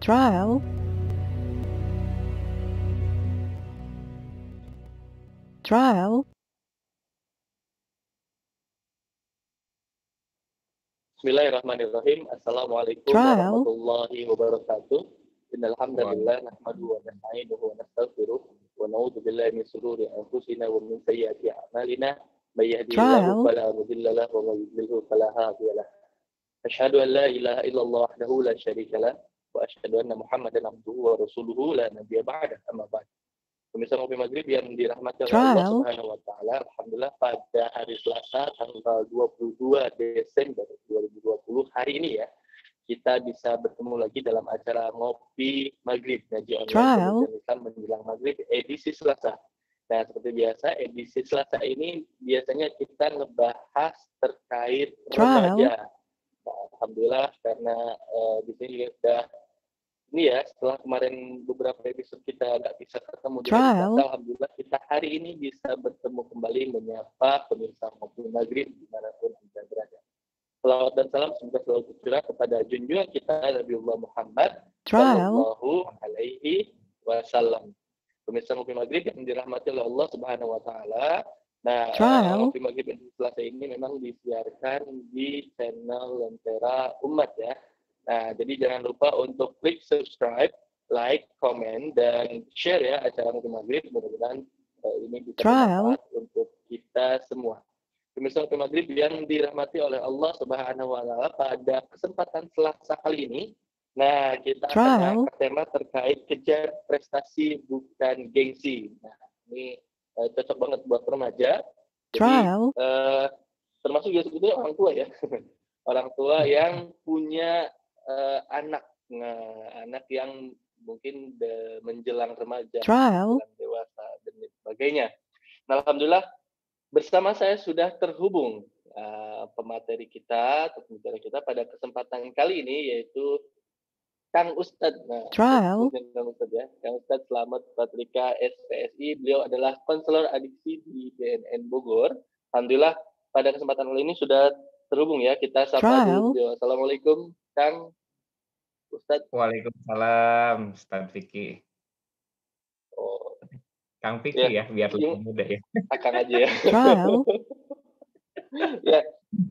trial, trial, Bismillahirrahmanirrahim. Assalamualaikum trial, warahmatullahi wabarakatuh. Innal hamdalillah nahmaduhu wa nasta'inuhu wa nastaghfiruh wa na'udzu billahi min shururi anfusina wa min sayyiati a'malina. May yahdihillahu trial, fala mudilla lahu wa may yudlilhu fala hadiya lahu. Asyhadu an la ilaha illallah wahdahu la syarika lah wa asyhadu anna Muhammadan abduhu wa rasuluhu la nabiyya ba'da. Amma ba'd. Pemirsa Ngopi Maghrib yang dirahmati oleh Allah trial, Subhanahu wa taala, alhamdulillah pada hari Selasa tanggal 22 Desember 2020 hari ini ya, kita bisa bertemu lagi dalam acara Ngopi Maghrib ngaji online trial, pendidikan Islam menjelang Maghrib edisi Selasa. Nah, seperti biasa edisi Selasa ini biasanya kita ngebahas terkait trial, remaja. Nah, alhamdulillah karena di sini juga sudah ini ya, setelah kemarin beberapa episode kita nggak bisa ketemu di hari trial, Selasa, alhamdulillah kita hari ini bisa bertemu kembali menyapa pemirsa Ngopi Maghrib dimanapun Anda berada. Salawat dan salam semoga selalu tercurah kepada junjungan kita Nabiullah Muhammad trial, Sallallahu Alaihi Wasallam. Pemirsa Ngopi Maghrib yang dirahmati oleh Allah Subhanahu Wa Taala. Nah, trial, Ngopi Maghrib edisi Selasa ini memang disiarkan di channel Lentera Umat ya. Nah, jadi jangan lupa untuk klik subscribe, like, komen, dan share ya acara Ngopi Maghrib. Mudah-mudahan ini bisa trial, bermanfaat untuk kita semua. Pemirsa Ngopi Maghrib yang dirahmati oleh Allah Subhanahu wa taala, pada kesempatan Selasa kali ini, nah kita akan trial, mengangkat tema terkait kejar prestasi bukan gengsi. Nah, ini cocok banget buat remaja. Jadi trial, termasuk juga sebetulnya orang tua ya. Orang tua yang punya anak, nah, anak yang mungkin menjelang remaja, trial, menjelang dewasa dan sebagainya. Nah, alhamdulillah bersama saya sudah terhubung pemateri kita, pembicara kita pada kesempatan kali ini yaitu Kang Ustadz. Nah, trial, Kang Ustadz ya, Kang Ustadz Slamet Patrika SPSI. Beliau adalah konselor adiksi di BNN Bogor. Alhamdulillah pada kesempatan kali ini sudah terhubung ya. Kita sapa dulu trial, beliau. Assalamualaikum Kang Ustadz. Waalaikumsalam, Ustadz Vicky. Oh, Kang Vicky ya, biar lebih mudah ya. Akang aja ya. trial, Ya,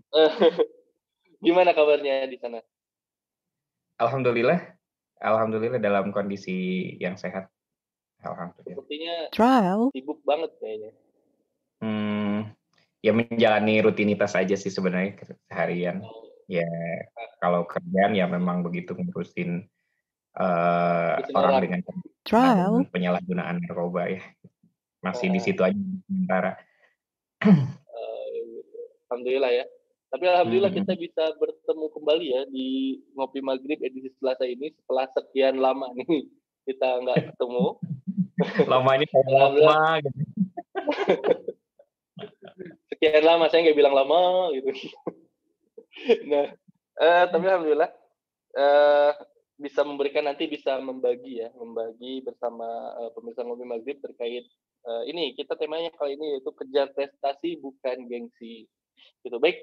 gimana kabarnya di sana? Alhamdulillah dalam kondisi yang sehat. Alhamdulillah. Sepertinya trial, sibuk banget kayaknya. Ya menjalani rutinitas aja sih sebenarnya seharian. Ya kalau kerjaan ya memang begitu ngurusin orang dengan trial, penyalahgunaan narkoba ya. Masih di situ aja sementara. Alhamdulillah ya. Tapi alhamdulillah kita bisa bertemu kembali ya di Ngopi Maghrib edisi Selasa ini setelah sekian lama nih kita nggak ketemu. Lamanya lama gitu. Sekian lama saya nggak bilang lama gitu. Nah, tapi alhamdulillah bisa membagi bersama pemirsa Ngopi Maghrib terkait ini. Kita temanya kali ini yaitu kejar prestasi bukan gengsi. Gitu. Baik,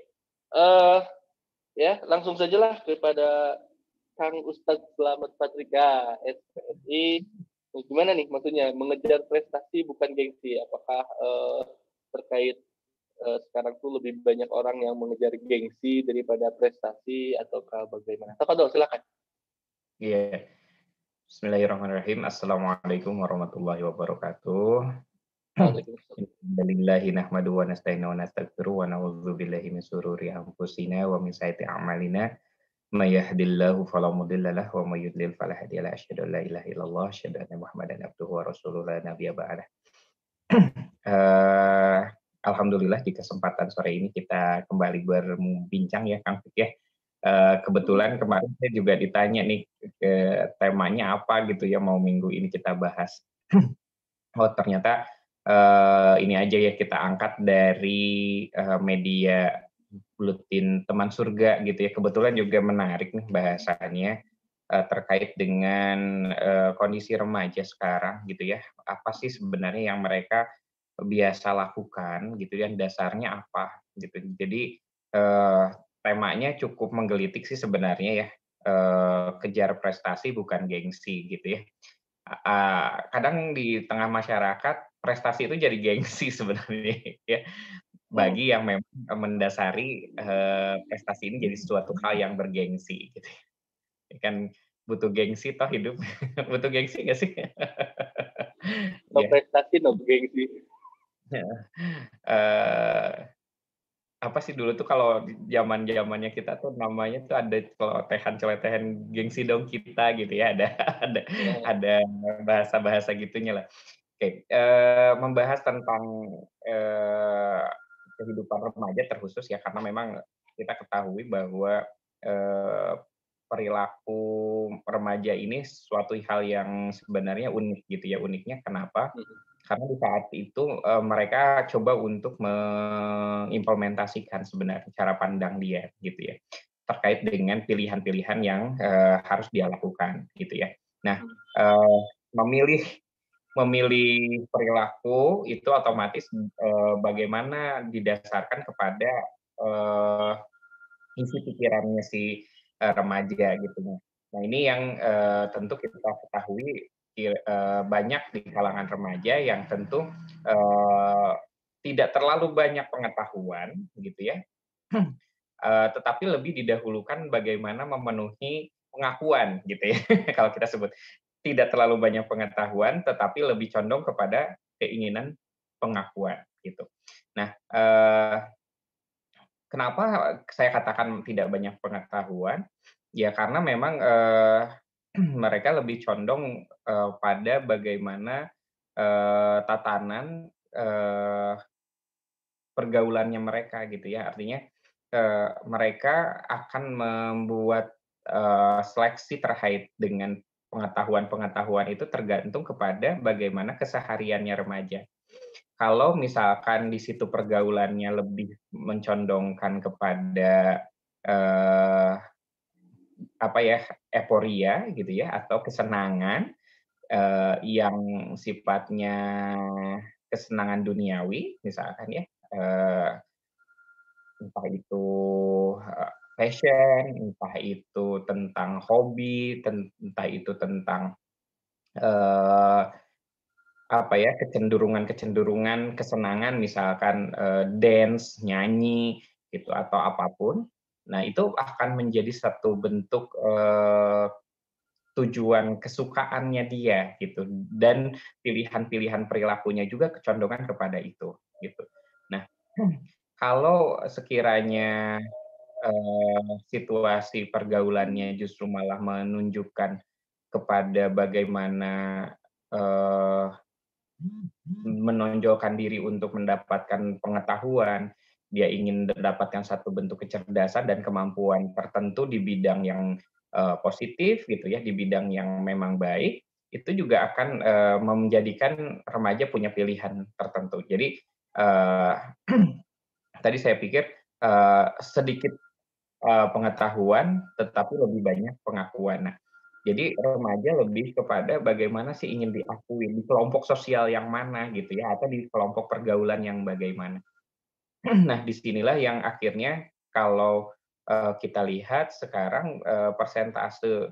ya langsung sajalah kepada Kang Ustadz Slamet Patrika SPSI. Gimana nih maksudnya mengejar prestasi bukan gengsi? Apakah terkait sekarang tuh lebih banyak orang yang mengejar gengsi daripada prestasi ataukah bagaimana? Tafadhol, silakan. Iya. Bismillahirrahmanirrahim. Assalamualaikum warahmatullahi wabarakatuh. Alhamdulillahi nahmadu wa nasta'inu wa nastaghfiru wa na'udzu billahi min syururi anfusina wa min sayyiati a'malina. May yahdihillahu fala mudilla lahu wa may yudlil fala hadiya lahu. Asyhadu an la ilaha illallah, asyhadu anna Muhammadan abduhu wa rasuluhu la nabiyya ba'dah. Alhamdulillah di kesempatan sore ini kita kembali berbincang ya Kang Fik ya. Kebetulan kemarin saya juga ditanya nih temanya apa gitu ya mau minggu ini kita bahas. Oh ternyata ini aja ya kita angkat dari media Buletin Teman Surga gitu ya. Kebetulan juga menarik nih bahasannya terkait dengan kondisi remaja sekarang gitu ya. Apa sih sebenarnya yang mereka biasa lakukan gitu ya, dasarnya apa gitu. Jadi temanya cukup menggelitik sih sebenarnya ya. kejar prestasi bukan gengsi gitu ya. Kadang di tengah masyarakat prestasi itu jadi gengsi sebenarnya ya, Hmm. bagi yang memang mendasari, prestasi ini jadi suatu hal yang bergengsi gitu ya. Kan butuh gengsi toh hidup, butuh gengsi nggak sih? No Ya, prestasi, no gengsi. heeh, eee, apa sih dulu tuh kalau di zaman-zamannya kita tuh namanya tuh ada celotehan-celotehan "Gengsi dong kita" gitu ya, ada ada Nah, ada bahasa-bahasa gitunya lah. Oke, membahas tentang, eee, kehidupan remaja terkhusus ya, karena memang kita ketahui bahwa, eee, perilaku remaja ini suatu hal yang sebenarnya unik gitu ya. Uniknya kenapa? mhm, Karena di saat itu, mereka coba untuk mengimplementasikan sebenarnya cara pandang dia gitu ya, terkait dengan pilihan-pilihan yang, harus dia lakukan gitu ya. Nah, mhm, eee, memilih memilih perilaku itu otomatis, bagaimana didasarkan kepada, eee, isi pikirannya si, remaja gitu. Nah ini yang, tentu kita ketahui banyak di kalangan remaja yang tentu, eee, tidak terlalu banyak pengetahuan gitu ya, tetapi lebih didahulukan bagaimana memenuhi pengakuan gitu ya, kalau kita sebut. Tidak terlalu banyak pengetahuan, tetapi lebih condong kepada keinginan pengakuan gitu. Nah, kenapa saya katakan tidak banyak pengetahuan? Ya karena memang, mereka lebih condong, pada bagaimana, tatanan, pergaulannya mereka gitu ya. Artinya, mereka akan membuat, seleksi terkait dengan pengetahuan-pengetahuan itu tergantung kepada bagaimana kesehariannya remaja. Kalau misalkan di situ pergaulannya lebih mencondongkan kepada, eee, apa ya, euforia gitu ya atau kesenangan, yang sifatnya kesenangan duniawi misalkan ya, eee, entah itu, passion, entah itu tentang hobi, entah itu tentang, eee, apa ya, kecenderungan-kecenderungan, kesenangan misalkan, dance, nyanyi, gitu, atau apapun. Nah, itu akan menjadi satu bentuk, tujuan kesukaannya dia, gitu, dan pilihan-pilihan perilakunya juga kecondongan kepada itu, gitu. Nah, kalau sekiranya, situasi pergaulannya justru malah menunjukkan kepada bagaimana, eee menonjolkan diri untuk mendapatkan pengetahuan, dia ingin mendapatkan satu bentuk kecerdasan dan kemampuan tertentu di bidang yang, positif gitu ya, di bidang yang memang baik, itu juga akan, menjadikan remaja punya pilihan tertentu. Jadi, eee, tadi saya pikir, sedikit pengetahuan, tetapi lebih banyak pengakuan. Nah, jadi remaja lebih kepada bagaimana sih ingin diakui, di kelompok sosial yang mana gitu ya, atau di kelompok pergaulan yang bagaimana. Nah, di sinilah yang akhirnya kalau, kita lihat sekarang, persentase,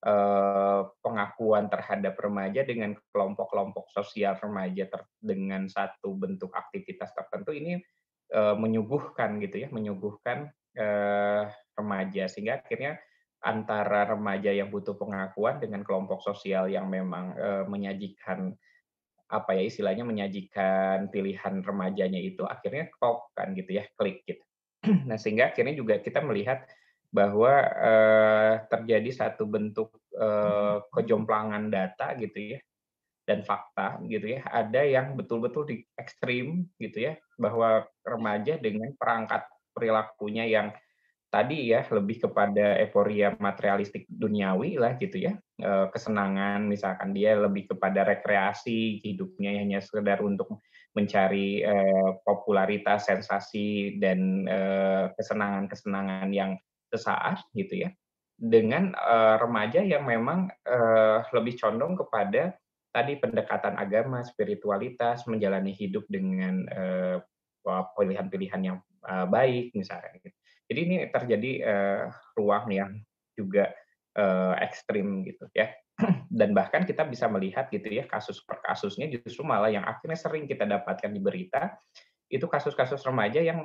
pengakuan terhadap remaja dengan kelompok-kelompok sosial remaja dengan satu bentuk aktivitas tertentu ini, menyuguhkan gitu ya, menyuguhkan, remaja. Sehingga akhirnya antara remaja yang butuh pengakuan dengan kelompok sosial yang memang, menyajikan apa ya, istilahnya menyajikan pilihan remajanya itu akhirnya klop kan gitu ya, klik gitu. Nah, sehingga akhirnya juga kita melihat bahwa, terjadi satu bentuk, kejomplangan data gitu ya, dan fakta gitu ya. Ada yang betul-betul di ekstrim gitu ya, bahwa remaja dengan perangkat perilakunya yang tadi ya, lebih kepada euforia materialistik duniawi lah gitu ya, kesenangan misalkan dia lebih kepada rekreasi, hidupnya hanya sekedar untuk mencari, popularitas, sensasi, dan, kesenangan-kesenangan yang sesaat gitu ya. Dengan, remaja yang memang, lebih condong kepada tadi pendekatan agama, spiritualitas, menjalani hidup dengan, pilihan-pilihan yang, baik misalnya gitu. Jadi ini terjadi, ruang yang juga ekstrim gitu ya. Dan bahkan kita bisa melihat gitu ya kasus per kasusnya justru malah yang akhirnya sering kita dapatkan di berita, itu kasus-kasus remaja yang,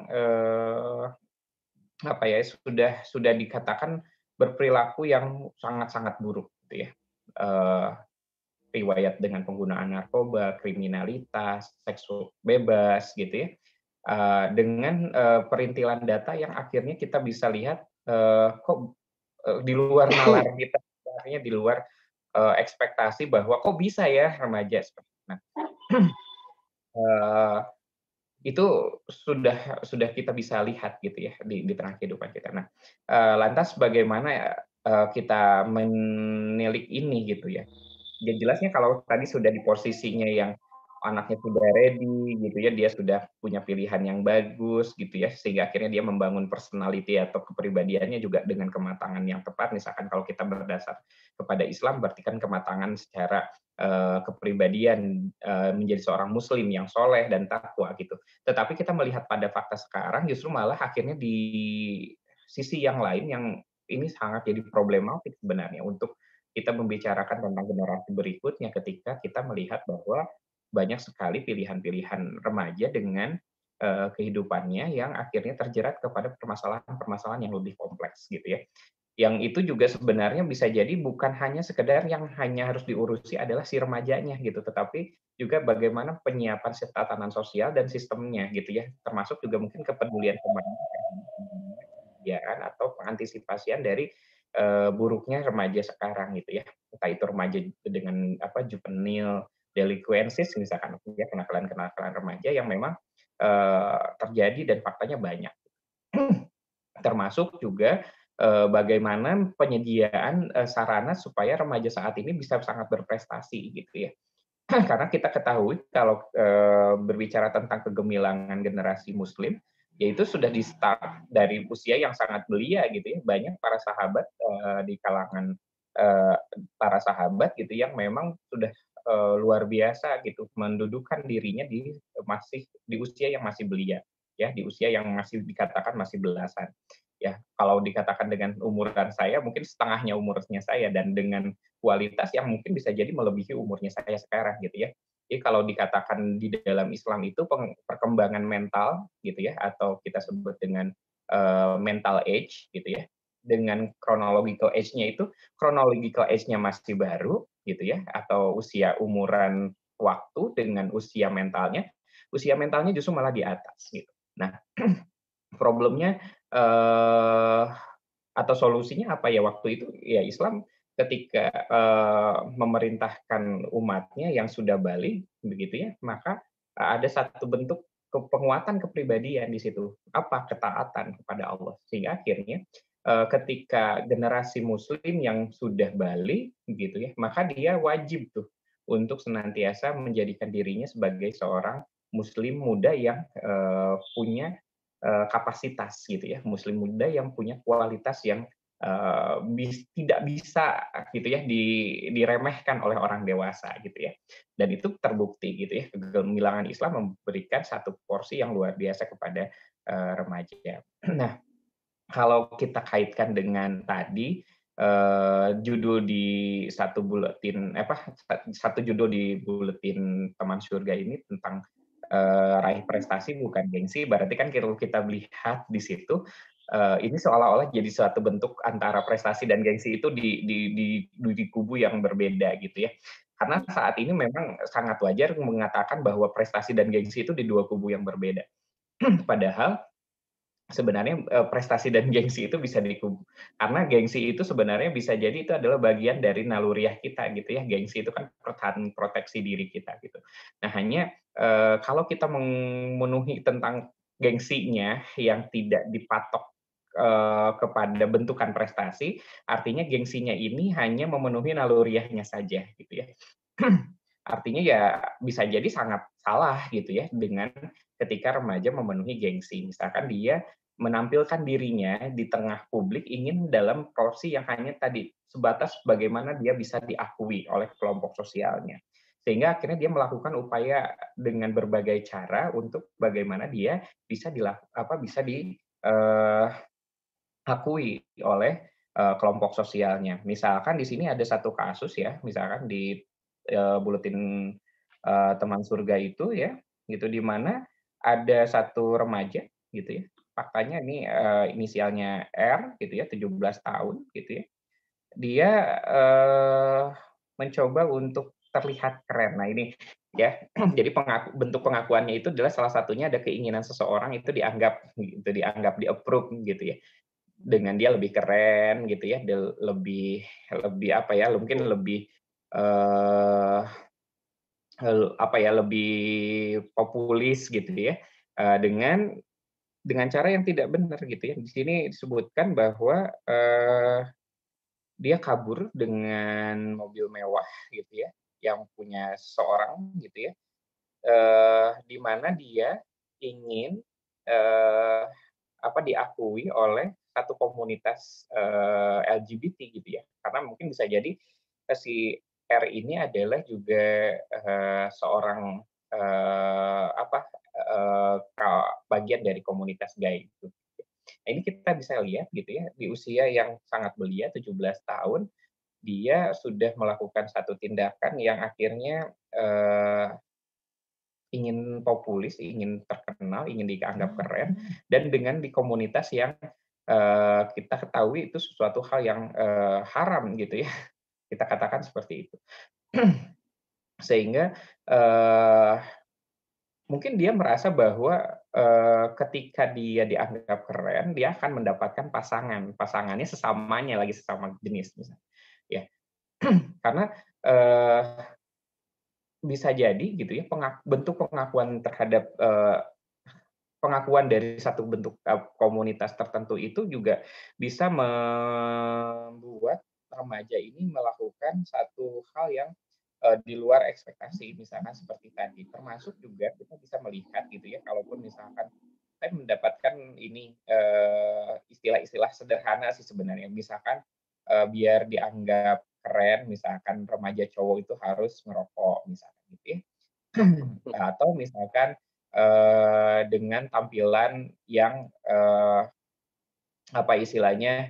apa ya, sudah dikatakan berperilaku yang sangat-sangat buruk gitu ya. Eee, Riwayat dengan penggunaan narkoba, kriminalitas, seks bebas gitu ya. Dengan, perintilan data yang akhirnya kita bisa lihat, kok, di luar nalar kita, artinya di luar, ekspektasi bahwa kok bisa ya remaja seperti itu. Nah, eee, itu sudah kita bisa lihat gitu ya di tengah kehidupan kita. Nah, lantas bagaimana, kita menilik ini gitu ya. Ya jelasnya kalau tadi sudah di posisinya yang anaknya sudah ready gitu ya, dia sudah punya pilihan yang bagus gitu ya, sehingga akhirnya dia membangun personality atau kepribadiannya juga dengan kematangan yang tepat. Misalkan kalau kita berdasar kepada Islam berarti kan kematangan secara, kepribadian, menjadi seorang muslim yang soleh dan takwa gitu. Tetapi kita melihat pada fakta sekarang justru malah akhirnya di sisi yang lain yang ini sangat jadi problematik sebenarnya untuk kita membicarakan tentang generasi berikutnya ketika kita melihat bahwa banyak sekali pilihan-pilihan remaja dengan, kehidupannya yang akhirnya terjerat kepada permasalahan-permasalahan yang lebih kompleks gitu ya. Yang itu juga sebenarnya bisa jadi bukan hanya sekedar yang hanya harus diurusi adalah si remajanya gitu, tetapi juga bagaimana penyiapan tatanan sosial dan sistemnya gitu ya, termasuk juga mungkin kepedulian pemerintah terhadap penyediaan atau pengantisipasian dari, buruknya remaja sekarang gitu ya. Entah itu remaja dengan apa, juvenile delinquencies misalkan ya, kenakalan-kenakalan remaja yang memang, terjadi dan faktanya banyak. Termasuk juga, bagaimana penyediaan, sarana supaya remaja saat ini bisa sangat berprestasi gitu ya. Karena kita ketahui kalau, berbicara tentang kegemilangan generasi muslim, yaitu sudah di-start dari usia yang sangat belia gitu ya. Banyak para sahabat, di kalangan, eee, para sahabat gitu yang memang sudah, luar biasa gitu mendudukan dirinya masih di usia yang masih belia, ya, di usia yang masih dikatakan masih belasan. Ya, kalau dikatakan dengan umuran saya mungkin setengahnya umurnya saya dan dengan kualitas yang mungkin bisa jadi melebihi umurnya saya sekarang gitu ya. Jadi kalau dikatakan di dalam Islam itu perkembangan mental gitu ya atau kita sebut dengan, mental age gitu ya, dengan chronological age-nya itu chronological age-nya masih baru gitu ya atau usia umuran waktu dengan usia mentalnya justru malah di atas gitu. Nah, problemnya, atau solusinya apa ya waktu itu, ya Islam ketika, memerintahkan umatnya yang sudah balik begitu ya, maka, ada satu bentuk penguatan kepribadian di situ. Apa? Ketaatan kepada Allah. Sehingga akhirnya, ketika generasi muslim yang sudah balik gitu ya, maka dia wajib tuh untuk senantiasa menjadikan dirinya sebagai seorang muslim muda yang, punya kapasitas gitu ya, muslim muda yang punya kualitas yang, tidak bisa gitu ya diremehkan oleh orang dewasa gitu ya. Dan itu terbukti gitu ya, kegemilangan Islam memberikan satu porsi yang luar biasa kepada, remaja. Nah, kalau kita kaitkan dengan tadi, judul di satu buletin apa, satu judul di buletin teman surga ini tentang, raih prestasi bukan gengsi, berarti kan kalau kita lihat di situ, ini seolah-olah jadi suatu bentuk antara prestasi dan gengsi itu di kubu yang berbeda gitu ya. Karena saat ini memang sangat wajar mengatakan bahwa prestasi dan gengsi itu di 2 kubu yang berbeda. Padahal sebenarnya, prestasi dan gengsi itu bisa karena gengsi itu sebenarnya bisa jadi itu adalah bagian dari naluriah kita gitu ya, gengsi itu kan pertahanan proteksi diri kita gitu. Nah hanya, kalau kita memenuhi tentang gengsinya yang tidak dipatok, kepada bentukan prestasi, artinya gengsinya ini hanya memenuhi naluriahnya saja gitu ya. Artinya ya bisa jadi sangat salah gitu ya dengan ketika remaja memenuhi gengsi. Misalkan dia menampilkan dirinya di tengah publik ingin dalam porsi yang hanya tadi sebatas bagaimana dia bisa diakui oleh kelompok sosialnya. Sehingga akhirnya dia melakukan upaya dengan berbagai cara untuk bagaimana dia bisa bisa diakui oleh kelompok sosialnya. Misalkan di sini ada satu kasus ya, misalkan di buletin teman surga itu ya, gitu, di mana ada satu remaja gitu ya, faktanya ini inisialnya R gitu ya, 17 tahun gitu ya. Dia mencoba untuk terlihat keren. Nah ini ya, jadi bentuk pengakuannya itu adalah salah satunya ada keinginan seseorang itu dianggap gitu, dianggap di-approve gitu ya. Dengan dia lebih keren gitu ya, lebih lebih apa ya, mungkin lebih, eee, apa ya, lebih populis gitu ya, dengan cara yang tidak benar gitu ya. Di sini disebutkan bahwa, dia kabur dengan mobil mewah gitu ya, yang punya seseorang gitu ya, di mana dia ingin, eee, diakui oleh satu komunitas, LGBT gitu ya. Karena mungkin bisa jadi, si R ini adalah juga, seorang, bagian dari komunitas gay gitu. Nah, ini kita bisa lihat gitu ya, di usia yang sangat belia, 17 tahun, dia sudah melakukan satu tindakan yang akhirnya, ingin populis, ingin terkenal, ingin dianggap keren, dan dengan di komunitas yang, kita ketahui itu sesuatu hal yang, haram gitu ya, kita katakan seperti itu. Sehingga, eee, mungkin dia merasa bahwa, ketika dia dianggap keren, dia akan mendapatkan pasangan, pasangannya sesamanya lagi, sesama jenis misalnya, ya. Karena, eee, bisa jadi gitu ya, bentuk pengakuan terhadap, pengakuan dari satu bentuk, komunitas tertentu itu juga bisa membuat remaja ini melakukan satu hal yang, di luar ekspektasi, misalkan seperti tadi. Termasuk juga kita bisa melihat gitu ya, kalaupun misalkan saya mendapatkan ini, istilah-istilah sederhana sih sebenarnya. Misalkan, biar dianggap keren, misalkan remaja cowok itu harus ngerokok, misalkan gitu ya. Atau misalkan, dengan tampilan yang, apa istilahnya,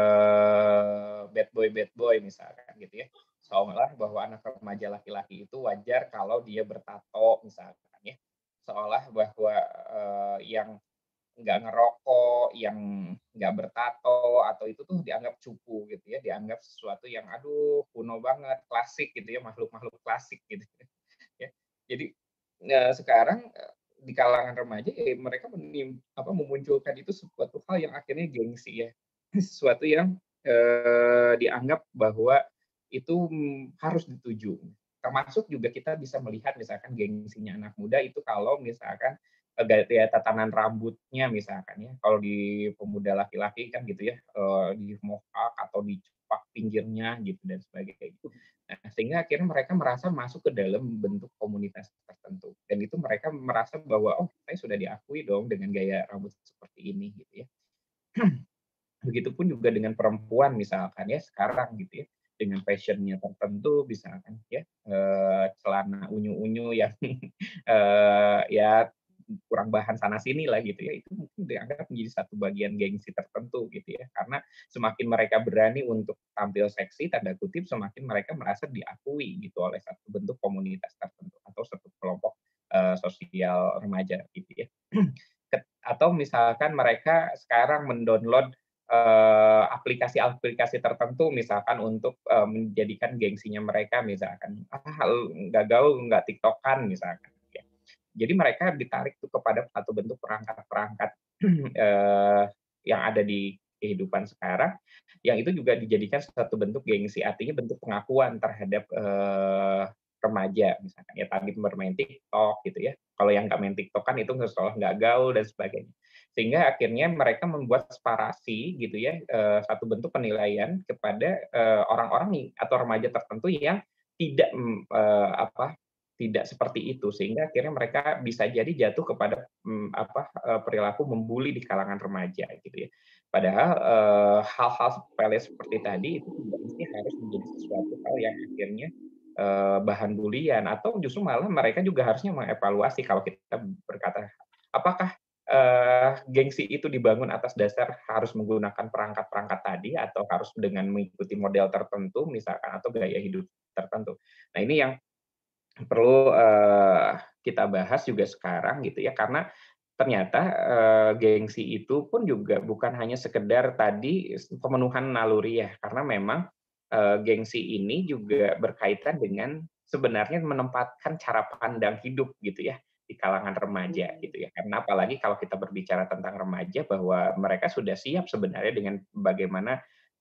bad boy misalkan gitu ya. Seolah bahwa anak remaja laki-laki itu wajar kalau dia bertato misalkan ya. Seolah bahwa, yang nggak ngerokok, yang nggak bertato, atau itu tuh dianggap cupu gitu ya, dianggap sesuatu yang aduh kuno banget, klasik gitu ya, makhluk-makhluk klasik gitu ya. Jadi, sekarang, di kalangan remaja ya mereka memunculkan itu sesuatu hal yang akhirnya gengsi ya. Sesuatu yang, dianggap bahwa itu, harus dituju. Termasuk juga kita bisa melihat misalkan gengsinya anak muda itu kalau misalkan, gaya tatanan rambutnya misalkan ya, kalau di pemuda laki-laki kan gitu ya, di mohawk atau dicepak pinggirnya gitu dan sebagainya. Nah, sehingga akhirnya mereka merasa masuk ke dalam bentuk komunitas tertentu, dan itu mereka merasa bahwa, "Oh, saya sudah diakui dong dengan gaya rambut seperti ini," gitu ya. Begitupun juga dengan perempuan misalkan ya, sekarang gitu ya, dengan fashion-nya tertentu misalkan ya, celana unyu-unyu yang, ya kurang bahan sana sini lah gitu ya, itu mungkin dianggap menjadi satu bagian gengsi tertentu gitu ya. Karena semakin mereka berani untuk tampil seksi, tanda kutip, semakin mereka merasa diakui gitu oleh satu bentuk komunitas tertentu atau satu kelompok, sosial remaja gitu ya. Atau misalkan mereka sekarang mendownload, aplikasi-aplikasi tertentu misalkan untuk, menjadikan gengsinya mereka misalkan, nggak gaul, nggak tiktokan misalkan ya. Jadi mereka ditarik tuh kepada satu bentuk perangkat-perangkat, yang ada di kehidupan sekarang, yang itu juga dijadikan satu bentuk gengsi, artinya bentuk pengakuan terhadap, remaja misalkan ya tadi bermain TikTok gitu ya. Kalau yang nggak main TikTok kan itu seolah nggak gaul dan sebagainya. Sehingga akhirnya mereka membuat separasi gitu ya, satu bentuk penilaian kepada, orang-orang atau remaja tertentu yang tidak, tidak seperti itu, sehingga akhirnya mereka bisa jadi jatuh kepada, perilaku membuli di kalangan remaja gitu ya. Padahal, hal-hal sepele seperti tadi itu tidak mesti harus menjadi sesuatu hal yang akhirnya, bahan bulian, atau justru malah mereka juga harusnya mengevaluasi kalau kita berkata, apakah, gengsi itu dibangun atas dasar harus menggunakan perangkat-perangkat tadi atau harus dengan mengikuti model tertentu misalkan atau gaya hidup tertentu. Nah ini yang perlu, kita bahas juga sekarang gitu ya, karena ternyata, gengsi itu pun juga bukan hanya sekedar tadi pemenuhan naluri ya, karena memang, gengsi ini juga berkaitan dengan sebenarnya menempatkan cara pandang hidup gitu ya, di kalangan remaja gitu ya. Karena apalagi kalau kita berbicara tentang remaja bahwa mereka sudah siap sebenarnya dengan bagaimana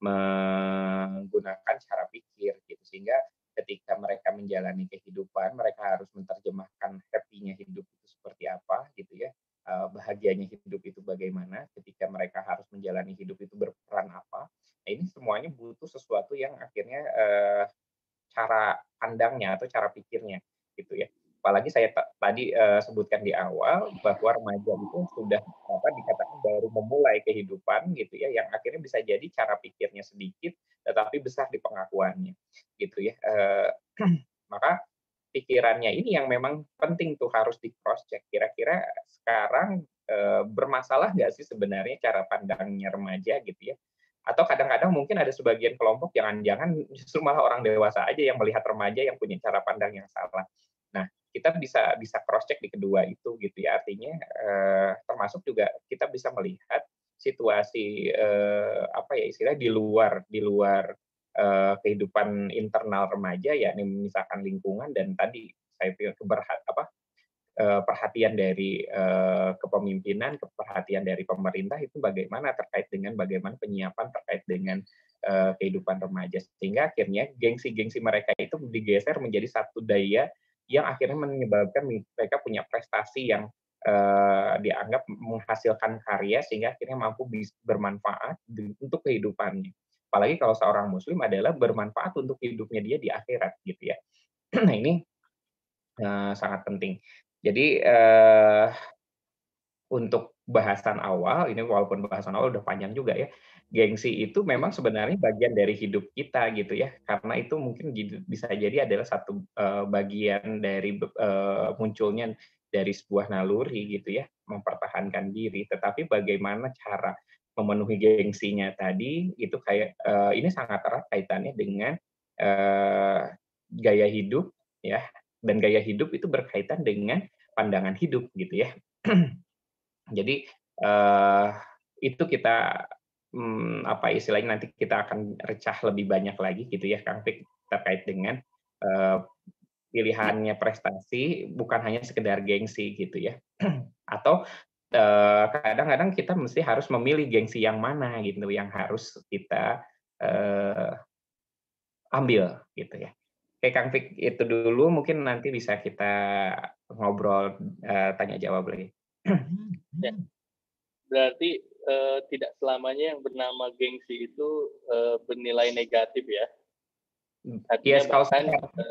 menggunakan cara pikir gitu, sehingga ketika mereka menjalani kehidupan, mereka harus menerjemahkan happy-nya hidup itu seperti apa gitu ya, bahagianya hidup itu bagaimana, ketika mereka harus menjalani hidup itu berperan apa. Nah, ini semuanya butuh sesuatu yang akhirnya, cara pandangnya atau cara pikirnya gitu ya. Apalagi saya tadi, sebutkan di awal bahwa remaja itu sudah dikatakan baru memulai kehidupan gitu ya, yang akhirnya bisa jadi cara pikirnya sedikit, tetapi besar di pengakuannya gitu ya. Maka pikirannya ini yang memang penting tuh harus di cross check. Kira-kira sekarang, bermasalah nggak sih sebenarnya cara pandangnya remaja gitu ya? Atau kadang-kadang mungkin ada sebagian kelompok jangan-jangan justru malah orang dewasa aja yang melihat remaja yang punya cara pandang yang salah. Nah, kita bisa bisa cross check di kedua itu gitu ya. Artinya, termasuk juga kita bisa melihat situasi, apa ya istilahnya di luar, kehidupan internal remaja yakni misalkan lingkungan dan tadi saya pikir perhatian dari, kepemimpinan, perhatian dari pemerintah itu bagaimana terkait dengan bagaimana penyiapan terkait dengan, kehidupan remaja. Sehingga akhirnya gengsi-gengsi mereka itu digeser menjadi satu daya yang akhirnya menyebabkan mereka punya prestasi yang, dianggap menghasilkan karya sehingga akhirnya mampu bermanfaat untuk kehidupannya. Apalagi kalau seorang muslim adalah bermanfaat untuk hidupnya dia di akhirat gitu ya. Nah ini, sangat penting. Jadi, untuk bahasan awal, ini walaupun bahasan awal udah panjang juga ya, gengsi itu memang sebenarnya bagian dari hidup kita gitu ya, karena itu mungkin bisa jadi adalah satu, bagian dari munculnya dari sebuah naluri gitu ya, mempertahankan diri. Tetapi bagaimana cara memenuhi gengsinya tadi, itu kayak, ini sangat erat kaitannya dengan, eee, gaya hidup ya, dan gaya hidup itu berkaitan dengan pandangan hidup gitu ya. Jadi, eee, itu kita, apa istilahnya, nanti kita akan recah lebih banyak lagi gitu ya, Kang Fik, terkait dengan, eee, pilihannya prestasi bukan hanya sekedar gengsi gitu ya. Atau, kadang-kadang kita mesti harus memilih gengsi yang mana gitu, yang harus kita, eee, ambil gitu ya. Oke Kang Fik, itu dulu mungkin nanti bisa kita ngobrol, tanya jawab lagi. Ya, berarti tidak selamanya yang bernama gengsi itu bernilai negatif ya. Yes, Artinya kalau bahkan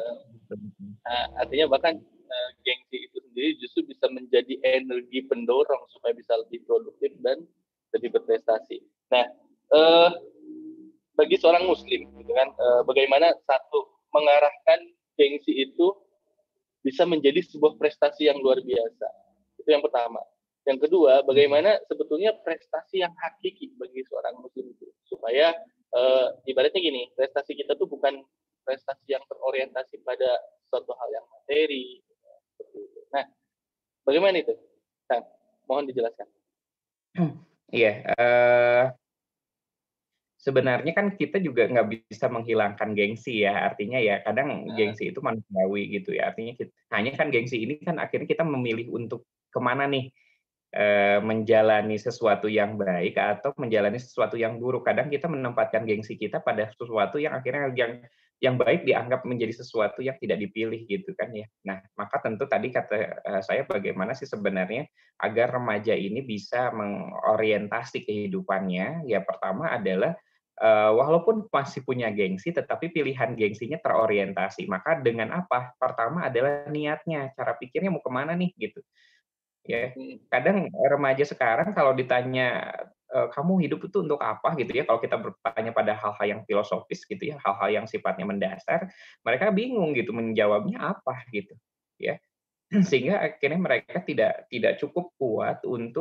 gengsi itu sendiri justru bisa menjadi energi pendorong supaya bisa lebih produktif dan lebih berprestasi. Nah, bagi seorang muslim gitu kan, bagaimana satu mengarahkan gengsi itu bisa menjadi sebuah prestasi yang luar biasa. Itu yang pertama. Yang kedua, bagaimana sebetulnya prestasi yang hakiki bagi seorang muslim itu supaya ibaratnya gini, prestasi kita tuh bukan prestasi yang terorientasi pada suatu hal yang materi. Nah, bagaimana itu? Nah, mohon dijelaskan. Iya, sebenarnya kan kita juga nggak bisa menghilangkan gengsi ya, artinya ya kadang gengsi itu manusiawi gitu ya, artinya hanya kan gengsi ini kan akhirnya kita memilih untuk kemana nih, menjalani sesuatu yang baik atau menjalani sesuatu yang buruk. Kadang kita menempatkan gengsi kita pada sesuatu yang akhirnya yang baik dianggap menjadi sesuatu yang tidak dipilih gitu kan ya. Nah, maka tentu tadi kata, saya bagaimana sih sebenarnya agar remaja ini bisa mengorientasi kehidupannya, ya pertama adalah, walaupun masih punya gengsi, tetapi pilihan gengsinya terorientasi. Maka dengan apa? Pertama adalah niatnya, cara pikirnya mau kemana nih, gitu. Ya, kadang remaja sekarang kalau ditanya, "Kamu hidup itu untuk apa?" Gitu ya, kalau kita bertanya pada hal-hal yang filosofis gitu ya, hal-hal yang sifatnya mendasar, mereka bingung gitu menjawabnya apa gitu, ya. Sehingga akhirnya mereka tidak tidak cukup kuat untuk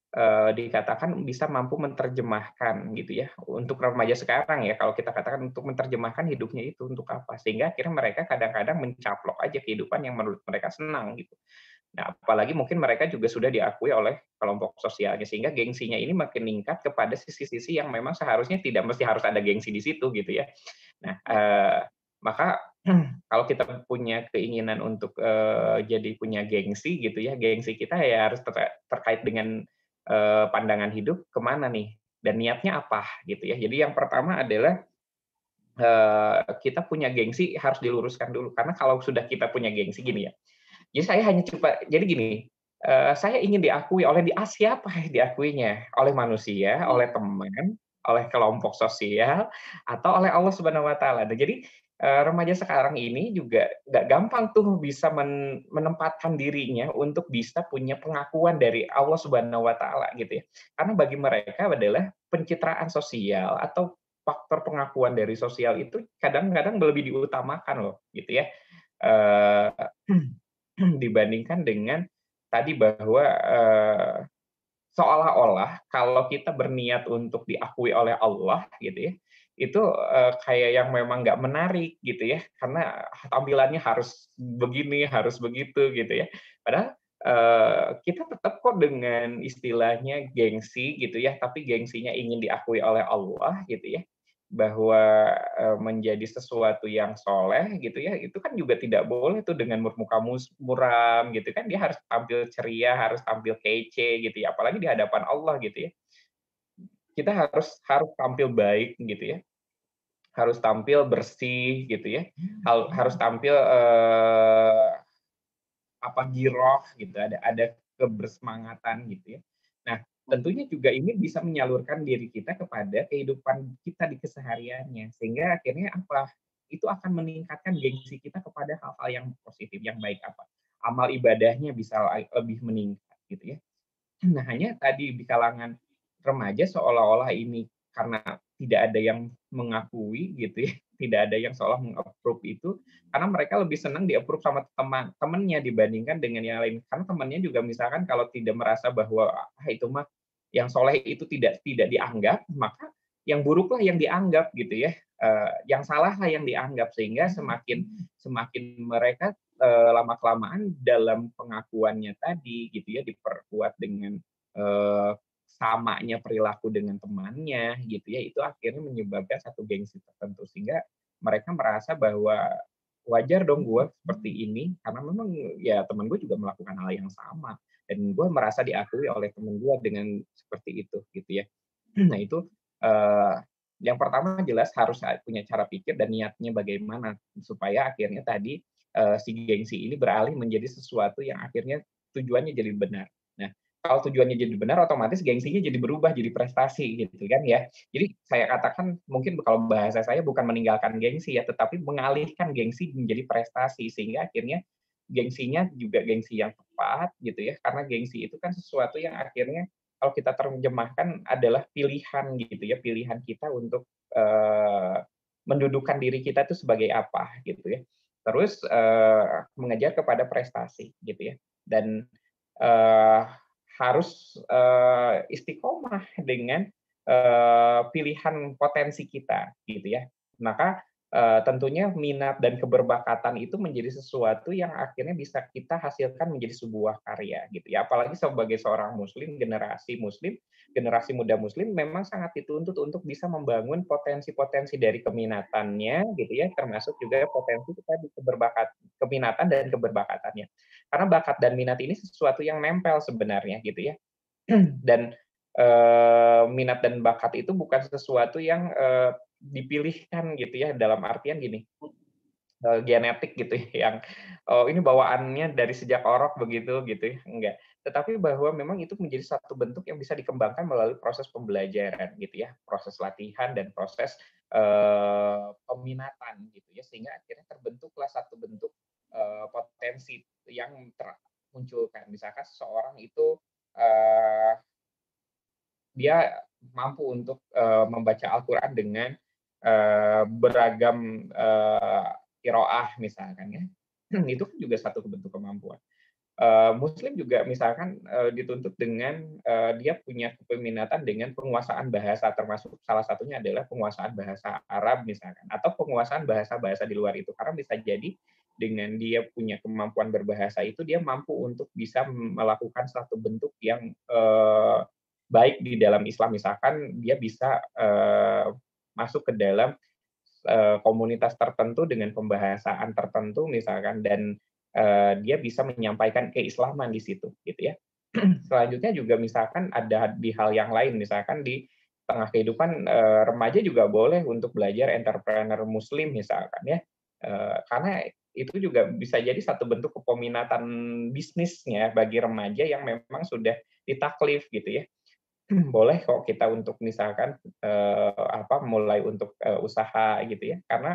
dikatakan bisa mampu menerjemahkan gitu ya. Untuk remaja sekarang ya, kalau kita katakan untuk menerjemahkan hidupnya itu untuk apa, sehingga akhirnya mereka kadang-kadang mencaplok aja kehidupan yang menurut mereka senang gitu. Nah, apalagi mungkin mereka juga sudah diakui oleh kelompok sosialnya, sehingga gengsinya ini makin meningkat kepada sisi-sisi yang memang seharusnya tidak mesti harus ada gengsi di situ gitu ya. Nah, maka kalau kita punya keinginan untuk, jadi punya gengsi gitu ya, gengsi kita ya harus terkait dengan, pandangan hidup kemana nih, dan niatnya apa gitu ya. Jadi yang pertama adalah, kita punya gengsi harus diluruskan dulu, karena kalau sudah kita punya gengsi gini ya, jadi saya hanya coba jadi gini, saya ingin diakui oleh siapa yang diakuinya? Oleh manusia, Hmm. oleh teman, oleh kelompok sosial, atau oleh Allah Subhanahu wa Ta'ala. Nah, jadi, remaja sekarang ini juga nggak gampang tuh bisa menempatkan dirinya untuk bisa punya pengakuan dari Allah Subhanahu wa Ta'ala gitu ya. Karena bagi mereka adalah pencitraan sosial atau faktor pengakuan dari sosial itu kadang-kadang lebih diutamakan loh gitu ya. Eee dibandingkan dengan tadi bahwa, seolah-olah kalau kita berniat untuk diakui oleh Allah gitu ya, itu, kayak yang memang nggak menarik gitu ya, karena tampilannya harus begini, harus begitu gitu ya. Padahal, kita tetap kok dengan istilahnya gengsi gitu ya, tapi gengsinya ingin diakui oleh Allah gitu ya, bahwa, menjadi sesuatu yang soleh gitu ya, itu kan juga tidak boleh tuh dengan bermuka muram gitu kan, dia harus tampil ceria, harus tampil kece gitu ya, apalagi di hadapan Allah gitu ya. Kita harus harus tampil baik gitu ya, harus tampil bersih gitu ya, harus tampil, giroh gitu, ada kebersemangatan gitu ya. Nah, tentunya juga ini bisa menyalurkan diri kita kepada kehidupan kita di kesehariannya, sehingga akhirnya apa, itu akan meningkatkan gengsi kita kepada hal-hal yang positif, yang baik apa, amal ibadahnya bisa lebih meningkat gitu ya. Nah, hanya tadi di kalangan remaja seolah-olah ini karena tidak ada yang mengakui gitu ya, tidak ada yang seolah meng-approve itu, karena mereka lebih senang di-approve sama temannya dibandingkan dengan yang lain. Karena temannya juga misalkan kalau tidak merasa bahwa, itu mah yang soleh itu tidak tidak dianggap, maka yang buruklah yang dianggap gitu ya, yang salahlah yang dianggap. Sehingga semakin semakin mereka lama-kelamaan dalam pengakuannya tadi gitu ya, diperkuat dengan, samanya perilaku dengan temannya gitu ya, itu akhirnya menyebabkan satu gengsi tertentu. Sehingga mereka merasa bahwa, wajar dong gue seperti ini, karena memang ya teman gue juga melakukan hal yang sama, dan gue merasa diakui oleh teman gue dengan seperti itu gitu ya. Nah itu, eee, yang pertama jelas harus punya cara pikir dan niatnya bagaimana, supaya akhirnya tadi, si gengsi ini beralih menjadi sesuatu yang akhirnya tujuannya jadi benar. Nah, kalau tujuannya jadi benar, otomatis gengsinya jadi berubah jadi prestasi gitu kan ya. Jadi saya katakan mungkin kalau bahasa saya bukan meninggalkan gengsi ya, tetapi mengalihkan gengsi menjadi prestasi, sehingga akhirnya gengsinya juga gengsi yang tepat gitu ya, karena gengsi itu kan sesuatu yang akhirnya kalau kita terjemahkan adalah pilihan gitu ya, pilihan kita untuk, mendudukan diri kita itu sebagai apa gitu ya. Terus, mengejar kepada prestasi gitu ya, dan, eee, harus, istiqomah dengan, pilihan potensi kita gitu ya. Maka, tentunya minat dan keberbakatan itu menjadi sesuatu yang akhirnya bisa kita hasilkan menjadi sebuah karya gitu ya. Apalagi sebagai seorang muslim, generasi muda muslim memang sangat dituntut untuk bisa membangun potensi-potensi dari keminatannya gitu ya, termasuk juga potensi kita di keminatan dan keberbakatannya. Karena bakat dan minat ini sesuatu yang nempel sebenarnya gitu ya. Dan, minat dan bakat itu bukan sesuatu yang, dipilihkan gitu ya, dalam artian gini, genetik gitu ya, yang, ini bawaannya dari sejak orok begitu gitu ya, enggak. Tetapi bahwa memang itu menjadi satu bentuk yang bisa dikembangkan melalui proses pembelajaran gitu ya, proses latihan dan proses, peminatan gitu ya, sehingga akhirnya terbentuklah satu bentuk, potensi yang termunculkan. Misalkan seseorang itu, eee dia mampu untuk, membaca Al-Quran dengan, beragam, qiraah misalkan ya, itu kan juga satu bentuk kemampuan. Muslim juga misalkan dituntut dengan dia punya kepeminatan dengan penguasaan bahasa, termasuk salah satunya adalah penguasaan bahasa Arab misalkan, atau penguasaan bahasa-bahasa di luar itu. Karena bisa jadi dengan dia punya kemampuan berbahasa itu, dia mampu untuk bisa melakukan satu bentuk yang baik di dalam Islam. Misalkan dia bisa masuk ke dalam komunitas tertentu dengan pembahasaan tertentu misalkan, dan dia bisa menyampaikan keislaman di situ gitu ya. Selanjutnya juga misalkan ada di hal yang lain, misalkan di tengah kehidupan remaja juga boleh untuk belajar entrepreneur muslim misalkan ya. Karena itu juga bisa jadi satu bentuk kepeminatan bisnisnya bagi remaja yang memang sudah ditaklif gitu ya. Boleh kok kita untuk misalkan mulai untuk usaha gitu ya, karena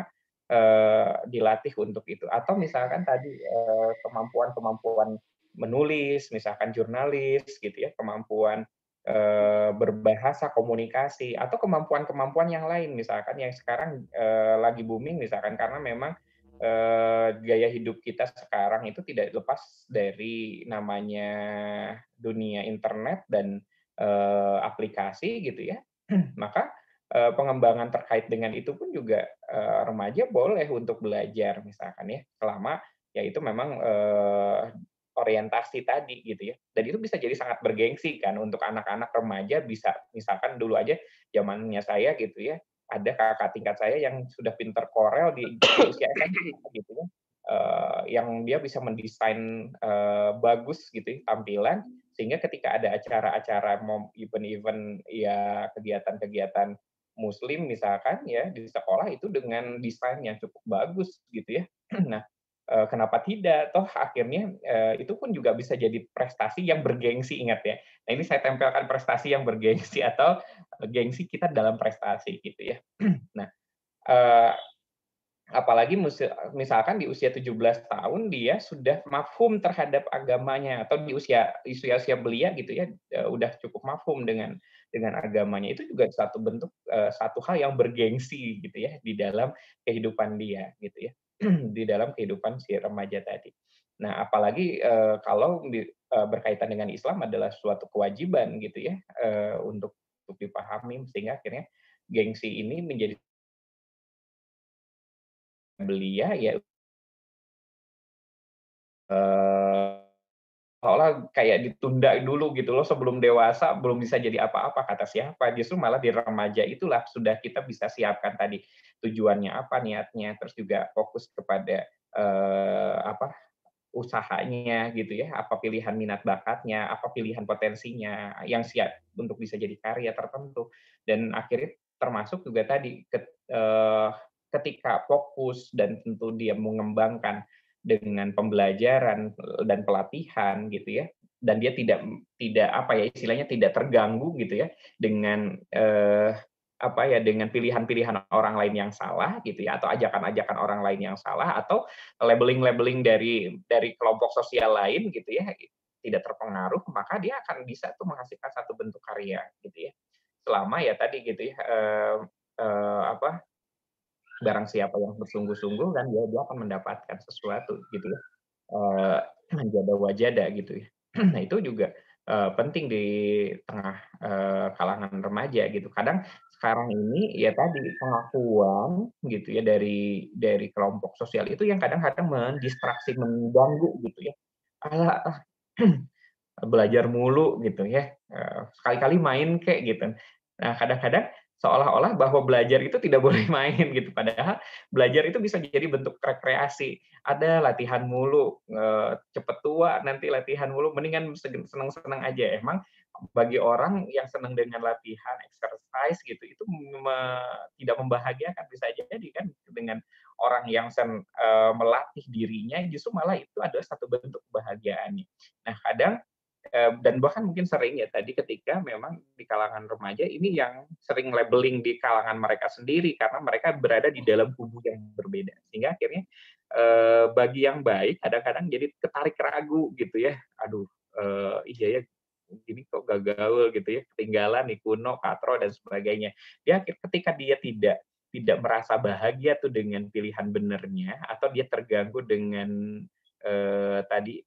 dilatih untuk itu. Atau misalkan tadi kemampuan-kemampuan menulis, misalkan jurnalis gitu ya, kemampuan berbahasa, komunikasi, atau kemampuan-kemampuan yang lain misalkan yang sekarang lagi booming misalkan, karena memang gaya hidup kita sekarang itu tidak lepas dari namanya dunia internet dan aplikasi gitu ya. Maka pengembangan terkait dengan itu pun juga remaja boleh untuk belajar misalkan ya, selama ya itu memang orientasi tadi gitu ya. Dan itu bisa jadi sangat bergengsi kan untuk anak-anak remaja, bisa misalkan dulu aja zamannya saya gitu ya, ada kakak tingkat saya yang sudah pinter Corel di usia SMA gitu ya, yang dia bisa mendesain bagus gitu ya tampilan, sehingga ketika ada acara-acara event-event ya kegiatan-kegiatan muslim misalkan ya di sekolah itu dengan desain yang cukup bagus gitu ya. Nah, kenapa tidak? Toh akhirnya itu pun juga bisa jadi prestasi yang bergengsi, ingat ya. Nah, ini saya tempelkan prestasi yang bergengsi atau gengsi kita dalam prestasi gitu ya. Nah, eee apalagi misalkan di usia 17 tahun dia sudah mafhum terhadap agamanya, atau di usia-usia belia gitu ya, udah cukup mafhum dengan agamanya. Itu juga satu bentuk, satu hal yang bergengsi gitu ya di dalam kehidupan dia gitu ya, di dalam kehidupan si remaja tadi. Nah, apalagi, kalau berkaitan dengan Islam adalah suatu kewajiban gitu ya, untuk dipahami, sehingga akhirnya gengsi ini menjadi belia ya. Seolah kayak ditunda dulu gitu loh, sebelum dewasa belum bisa jadi apa-apa, kata siapa, justru malah di remaja itulah sudah kita bisa siapkan tadi tujuannya apa, niatnya, terus juga fokus kepada, usahanya gitu ya, apa pilihan minat bakatnya, apa pilihan potensinya yang siap untuk bisa jadi karya tertentu. Dan akhirnya termasuk juga tadi ketika fokus dan tentu dia mengembangkan dengan pembelajaran dan pelatihan gitu ya, dan dia tidak tidak apa ya, istilahnya tidak terganggu gitu ya dengan, dengan pilihan-pilihan orang lain yang salah gitu ya, atau ajakan-ajakan orang lain yang salah, atau labeling-labeling dari kelompok sosial lain gitu ya, tidak terpengaruh, maka dia akan bisa tuh menghasilkan satu bentuk karya gitu ya. Selama ya tadi gitu ya, barang siapa yang bersungguh-sungguh kan dia akan mendapatkan sesuatu gitu ya, jada wajada gitu ya. Nah itu juga penting di tengah kalangan remaja gitu. Kadang sekarang ini ya tadi pengakuan gitu ya dari kelompok sosial itu yang kadang-kadang mendistraksi, mengganggu gitu ya. "Alah, belajar mulu," gitu ya, "sekali-kali main kek," gitu. Nah, kadang-kadang seolah-olah bahwa belajar itu tidak boleh main gitu, padahal belajar itu bisa jadi bentuk rekreasi. Ada latihan mulu, cepet tua nanti latihan mulu, mendingan seneng-seneng aja. Emang bagi orang yang senang dengan latihan, exercise gitu, itu tidak membahagiakan, bisa jadi kan dengan orang yang melatih dirinya justru malah itu adalah satu bentuk kebahagiaannya. Nah, kadang dan bahkan mungkin sering ya tadi ketika memang di kalangan remaja ini yang sering labeling di kalangan mereka sendiri karena mereka berada di dalam kubu yang berbeda. Sehingga akhirnya, bagi yang baik kadang-kadang jadi ketarik ragu gitu ya, "Aduh, iya ya, ini kok gak gaul gitu ya, ketinggalan nih, kuno, katro, dan sebagainya." Dia ketika dia tidak merasa bahagia tuh dengan pilihan benernya, atau dia terganggu dengan tadi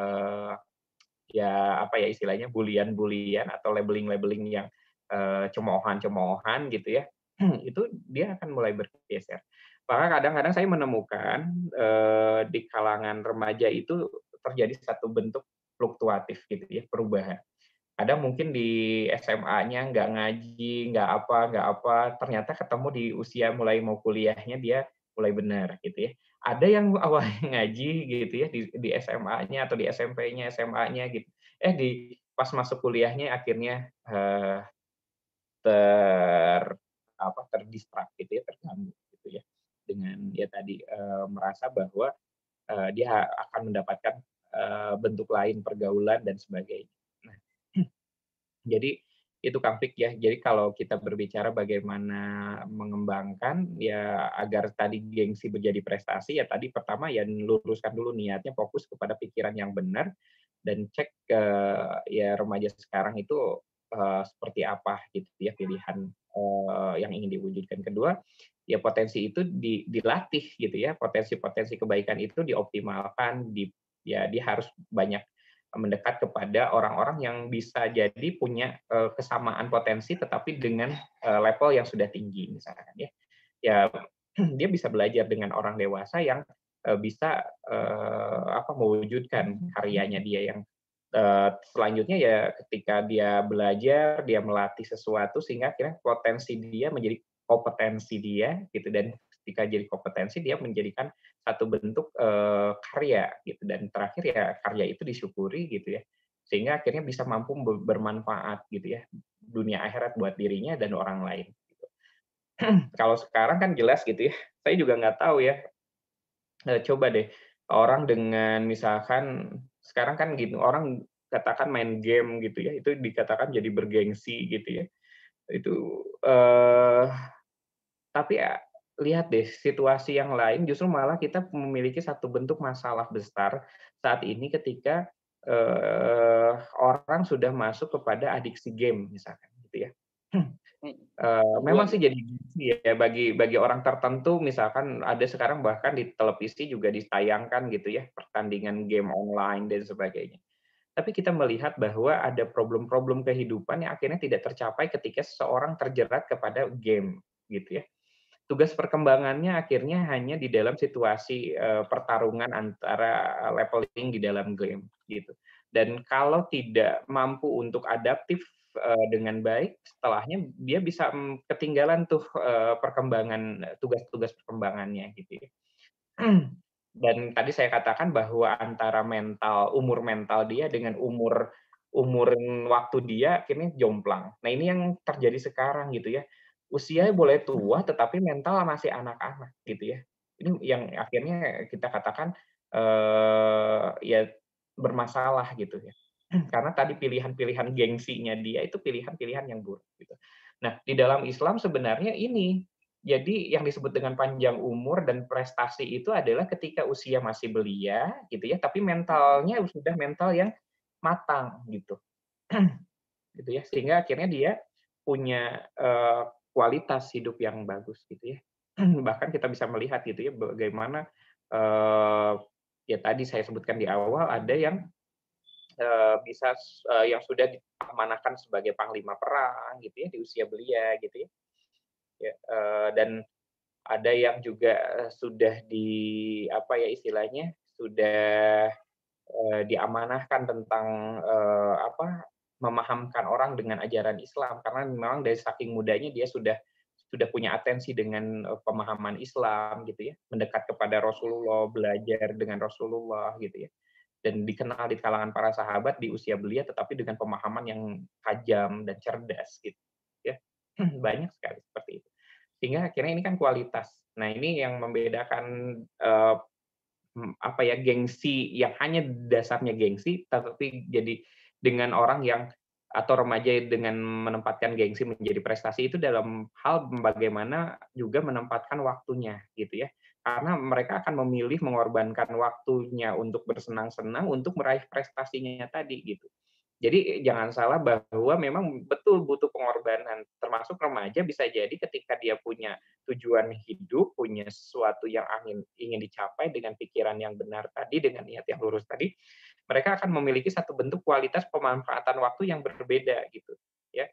ya apa ya istilahnya bulian-bulian atau labeling-labeling yang cemoohan-cemoohan gitu ya, itu dia akan mulai bergeser. Bahkan kadang-kadang saya menemukan di kalangan remaja itu terjadi satu bentuk fluktuatif gitu ya, perubahan. Ada mungkin di SMA-nya nggak ngaji, nggak apa, ternyata ketemu di usia mulai mau kuliahnya dia mulai benar gitu ya. Ada yang awalnya ngaji gitu ya di SMA-nya atau di SMP-nya, SMA-nya gitu. Di pas masuk kuliahnya akhirnya ter terdistrak gitu ya, terganggu gitu ya. Dengan dia tadi merasa bahwa dia akan mendapatkan bentuk lain pergaulan dan sebagainya. Nah, jadi itu Kang Fik ya. Jadi kalau kita berbicara bagaimana mengembangkan ya agar tadi gengsi menjadi prestasi ya tadi pertama ya luruskan dulu niatnya fokus kepada pikiran yang benar dan cek ya remaja sekarang itu seperti apa gitu ya pilihan yang ingin diwujudkan. Kedua, ya potensi itu dilatih gitu ya. Potensi-potensi kebaikan itu dioptimalkan ya dia harus banyak mendekat kepada orang-orang yang bisa jadi punya kesamaan potensi tetapi dengan level yang sudah tinggi misalkan ya. Ya dia bisa belajar dengan orang dewasa yang bisa mewujudkan karyanya dia yang selanjutnya ya ketika dia belajar, dia melatih sesuatu sehingga akhirnya potensi dia menjadi kompetensi dia gitu dan ketika jadi kompetensi dia menjadikan satu bentuk karya gitu dan terakhir ya karya itu disyukuri gitu ya sehingga akhirnya bisa mampu bermanfaat gitu ya dunia akhirat buat dirinya dan orang lain gitu. Kalau sekarang kan jelas gitu ya saya juga nggak tahu ya coba deh orang dengan misalkan sekarang kan gitu orang katakan main game gitu ya itu dikatakan jadi bergengsi gitu ya itu tapi ya lihat deh situasi yang lain justru malah kita memiliki satu bentuk masalah besar saat ini ketika, orang sudah masuk kepada adiksi game misalkan gitu ya. Memang Kecanduan sih ya? jadi gengsi ya bagi orang tertentu misalkan ada sekarang bahkan di televisi juga ditayangkan gitu ya pertandingan game online dan sebagainya. Tapi kita melihat bahwa ada problem-problem kehidupan yang akhirnya tidak tercapai ketika seseorang terjerat kepada game gitu ya. Tugas perkembangannya akhirnya hanya di dalam situasi, pertarungan antara leveling di dalam game, gitu. Dan kalau tidak mampu untuk adaptif, dengan baik, setelahnya dia bisa, ketinggalan tuh, perkembangan tugas-tugas perkembangannya, gitu ya. Dan tadi saya katakan bahwa antara umur mental dia dengan umur umur waktu dia akhirnya jomplang. Nah, ini yang terjadi sekarang gitu ya. Usia boleh tua tetapi mental masih anak-anak gitu ya. Ini yang akhirnya kita katakan, ya bermasalah gitu ya. Karena tadi pilihan-pilihan gengsinya dia itu pilihan-pilihan yang buruk gitu. Nah, di dalam Islam sebenarnya ini jadi yang disebut dengan panjang umur dan prestasi itu adalah ketika usia masih belia gitu ya, tapi mentalnya sudah mental yang matang gitu. Gitu ya, sehingga akhirnya dia punya, kualitas hidup yang bagus gitu ya. Bahkan kita bisa melihat gitu ya bagaimana, eee, ya tadi saya sebutkan di awal ada yang, yang sudah diamanahkan sebagai panglima perang gitu ya di usia belia gitu ya. Ya, dan ada yang juga sudah apa ya istilahnya, sudah, diamanahkan tentang, memahamkan orang dengan ajaran Islam karena memang dari saking mudanya dia sudah punya atensi dengan, pemahaman Islam gitu ya, mendekat kepada Rasulullah, belajar dengan Rasulullah gitu ya, dan dikenal di kalangan para sahabat di usia belia tetapi dengan pemahaman yang tajam dan cerdas gitu ya. Banyak sekali seperti itu. Sehingga akhirnya ini kan kualitas. Nah, ini yang membedakan, eee, apa ya, gengsi yang hanya dasarnya gengsi, tapi jadi dengan orang yang atau remaja dengan menempatkan gengsi menjadi prestasi itu dalam hal bagaimana juga menempatkan waktunya, gitu ya. Karena mereka akan memilih mengorbankan waktunya untuk bersenang-senang untuk meraih prestasinya tadi, gitu. Jadi jangan salah bahwa memang betul butuh pengorbanan, termasuk remaja bisa jadi ketika dia punya tujuan hidup, punya sesuatu yang ingin dicapai dengan pikiran yang benar tadi, dengan niat yang lurus tadi, mereka akan memiliki satu bentuk kualitas pemanfaatan waktu yang berbeda gitu, ya.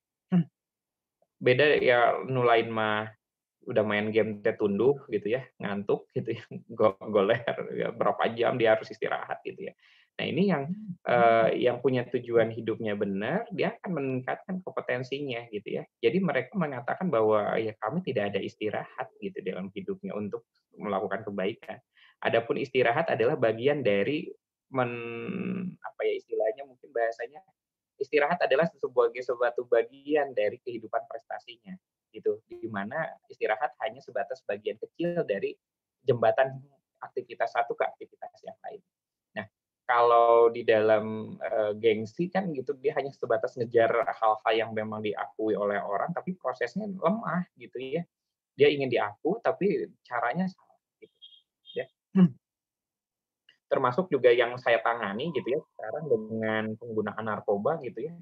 Beda ya nulain mah udah main game teh tunduh gitu ya, ngantuk gitu ya, goler ya berapa jam dia harus istirahat gitu ya. Nah ini yang punya tujuan hidupnya benar, dia akan meningkatkan kompetensinya gitu ya. Jadi mereka mengatakan bahwa ya kami tidak ada istirahat gitu dalam hidupnya untuk melakukan kebaikan. Adapun istirahat adalah bagian dari apa ya istilahnya mungkin bahasanya, istirahat adalah sebagai suatu bagian dari kehidupan prestasinya gitu, di mana istirahat hanya sebatas bagian kecil dari jembatan aktivitas satu ke aktivitas yang lain. Nah, kalau di dalam, gengsi kan gitu dia hanya sebatas ngejar hal-hal yang memang diakui oleh orang, tapi prosesnya lemah gitu ya. Dia ingin diaku tapi caranya salah gitu ya. Termasuk juga yang saya tangani gitu ya sekarang dengan penggunaan narkoba gitu ya,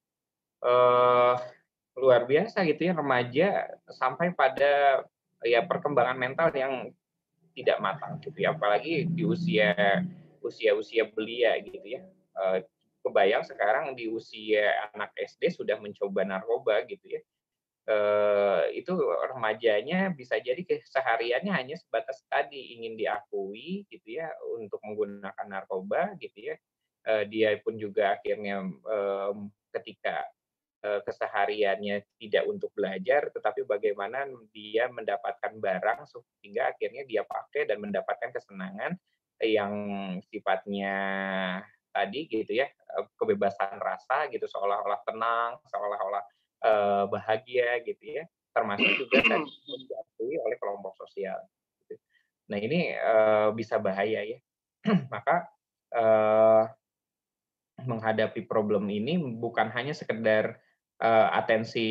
eee luar biasa gitu ya, remaja sampai pada ya perkembangan mental yang tidak matang gitu ya, apalagi di usia-usia belia gitu ya. Kebayang sekarang di usia anak SD sudah mencoba narkoba gitu ya. Itu remajanya bisa jadi kesehariannya hanya sebatas tadi, ingin diakui gitu ya, untuk menggunakan narkoba gitu ya. Dia pun juga akhirnya, ketika kesehariannya tidak untuk belajar, tetapi bagaimana dia mendapatkan barang sehingga akhirnya dia pakai dan mendapatkan kesenangan yang sifatnya tadi gitu ya, kebebasan rasa gitu, seolah-olah tenang, seolah-olah, bahagia gitu ya, termasuk juga tadi diakui oleh kelompok sosial, gitu. Nah ini, bisa bahaya ya. Maka, eee menghadapi problem ini bukan hanya sekedar, atensi,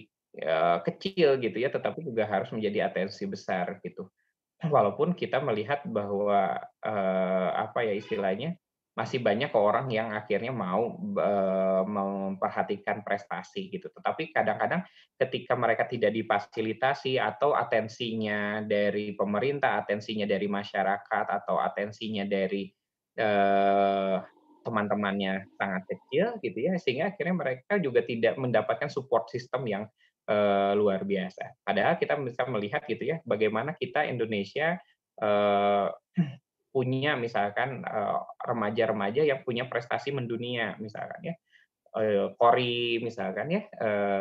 kecil gitu ya, tetapi juga harus menjadi atensi besar gitu. Walaupun kita melihat bahwa, apa ya istilahnya, masih banyak orang yang akhirnya mau, memperhatikan prestasi gitu. Tetapi kadang-kadang ketika mereka tidak difasilitasi atau atensinya dari pemerintah, atensinya dari masyarakat, atau atensinya dari, eee, teman-temannya sangat kecil gitu ya, sehingga akhirnya mereka juga tidak mendapatkan support system yang luar biasa. Padahal kita bisa melihat gitu ya, bagaimana kita Indonesia, eee, punya misalkan, remaja-remaja yang punya prestasi mendunia misalkan ya, Polri misalkan ya,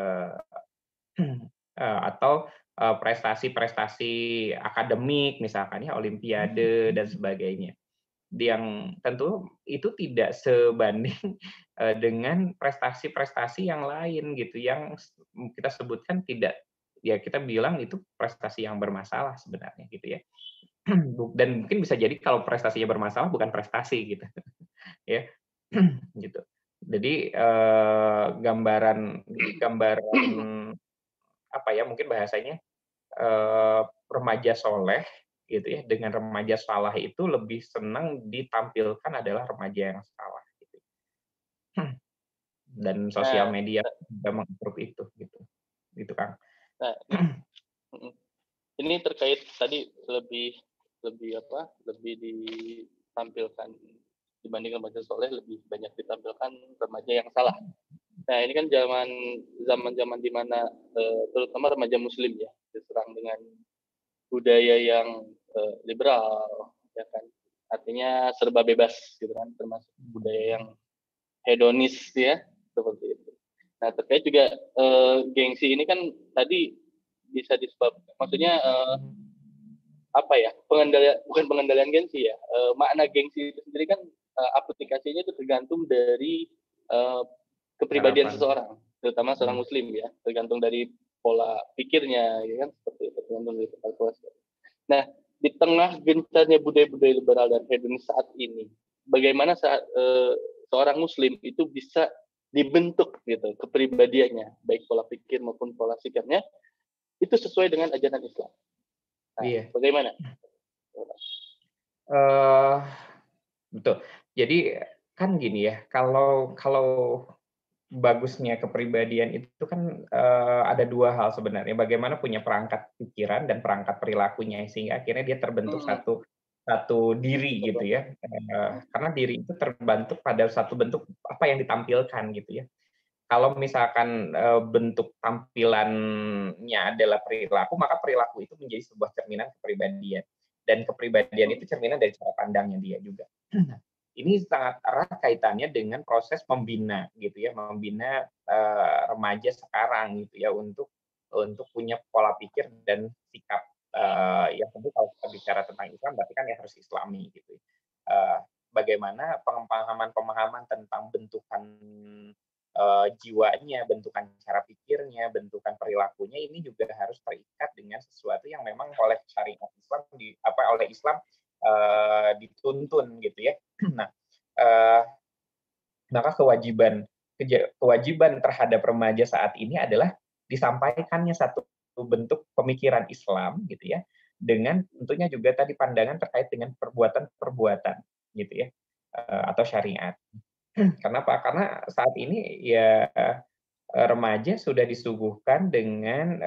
atau, prestasi-prestasi akademik misalkan ya, olimpiade dan sebagainya. Yang tentu itu tidak sebanding, dengan prestasi-prestasi yang lain gitu, yang kita sebutkan tidak ya kita bilang itu prestasi yang bermasalah sebenarnya gitu ya. Dan mungkin bisa jadi kalau prestasinya bermasalah bukan prestasi gitu, ya, gitu. Jadi, gambaran gambaran apa ya, mungkin bahasanya, remaja soleh gitu ya, dengan remaja salah itu lebih senang ditampilkan adalah remaja yang salah gitu. Dan sosial Nah, media juga itu gitu, gitu Kang. nah ini mhm, ini terkait tadi lebih lebih apa, lebih ditampilkan dibanding remaja soleh lebih banyak ditampilkan remaja yang salah. Nah, ini kan zaman-zaman di mana, terutama remaja muslim ya, diserang dengan budaya yang, liberal, ya kan. Artinya serba bebas gitu kan, termasuk budaya yang hedonis ya, seperti itu. Nah, terkait juga, gengsi ini kan tadi bisa disebabkan maksudnya, apa ya, bukan pengendalian gengsi ya, makna gengsi itu sendiri kan, aplikasinya itu tergantung dari, eee, kepribadian Harapan. seseorang, terutama seorang Mhm. muslim ya, tergantung dari pola pikirnya ya kan, seperti itu, tergantung dari kepala keluarga. Nah, di tengah gencarnya budaya-budaya liberal dan hedonis saat ini, bagaimana seorang muslim itu bisa dibentuk gitu kepribadiannya, baik pola pikir maupun pola sikapnya, itu sesuai dengan ajaran Islam. Nah, Iya, bagaimana? eee, betul. Jadi kan gini ya, kalau kalau bagusnya kepribadian itu kan ada dua hal sebenarnya. Bagaimana punya perangkat pikiran dan perangkat perilakunya sehingga akhirnya dia terbentuk Mhm, satu satu diri gitu betul. ya. Karena diri itu terbentuk pada satu bentuk apa yang ditampilkan gitu ya. Kalau misalkan bentuk tampilannya adalah perilaku, maka perilaku itu menjadi sebuah cerminan kepribadian. Dan kepribadian Mhm, itu cerminan dari cara pandangnya dia juga. Ini sangat erat kaitannya dengan proses membina gitu ya, membina remaja sekarang gitu ya untuk punya pola pikir dan sikap yang tentu kalau kita bicara tentang Islam berarti kan ya harus Islami gitu. Bagaimana pemahaman-pemahaman tentang bentukan jiwanya, bentukan cara pikirnya, bentukan perilakunya ini juga harus terikat dengan sesuatu yang memang oleh syariat Islam oleh Islam dituntun gitu ya. Nah, eee, maka kewajiban terhadap remaja saat ini adalah disampaikannya satu bentuk pemikiran Islam gitu ya, dengan tentunya juga tadi pandangan terkait dengan perbuatan-perbuatan gitu ya, atau syariat. Kenapa? Karena saat ini ya, remaja sudah disuguhkan dengan,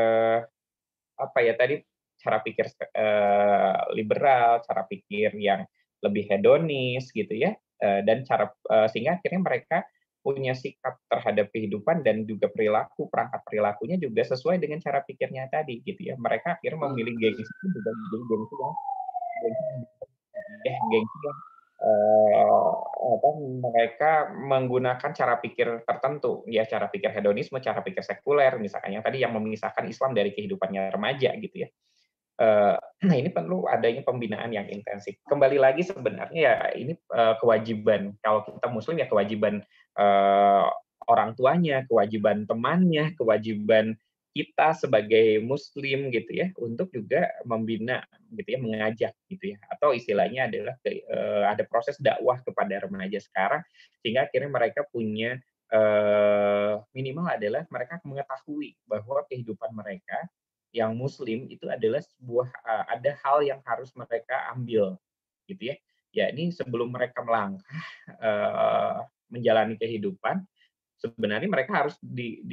apa ya tadi, cara pikir liberal, cara pikir yang lebih hedonis gitu ya, sehingga akhirnya mereka punya sikap terhadap kehidupan dan juga perangkat perilakunya juga sesuai dengan cara pikirnya tadi gitu ya. Mereka akhirnya memilih mhm, gengsi itu juga jadi gengsi yang gengsi yang, apa, mereka menggunakan cara pikir tertentu, ya cara pikir hedonisme, cara pikir sekuler misalkan yang tadi yang memisahkan Islam dari kehidupannya remaja gitu ya. Nah ini perlu adanya pembinaan yang intensif. Kembali lagi sebenarnya ya ini, kewajiban kalau kita muslim ya kewajiban, eee, orang tuanya, kewajiban temannya, kewajiban kita sebagai muslim gitu ya, untuk juga membina gitu ya, mengajak gitu ya, atau istilahnya adalah ada proses dakwah kepada remaja sekarang, sehingga akhirnya mereka punya, minimal adalah mereka mengetahui bahwa kehidupan mereka yang muslim itu adalah ada hal yang harus mereka ambil gitu ya. Ya ini sebelum mereka melangkah, menjalani kehidupan, sebenarnya mereka harus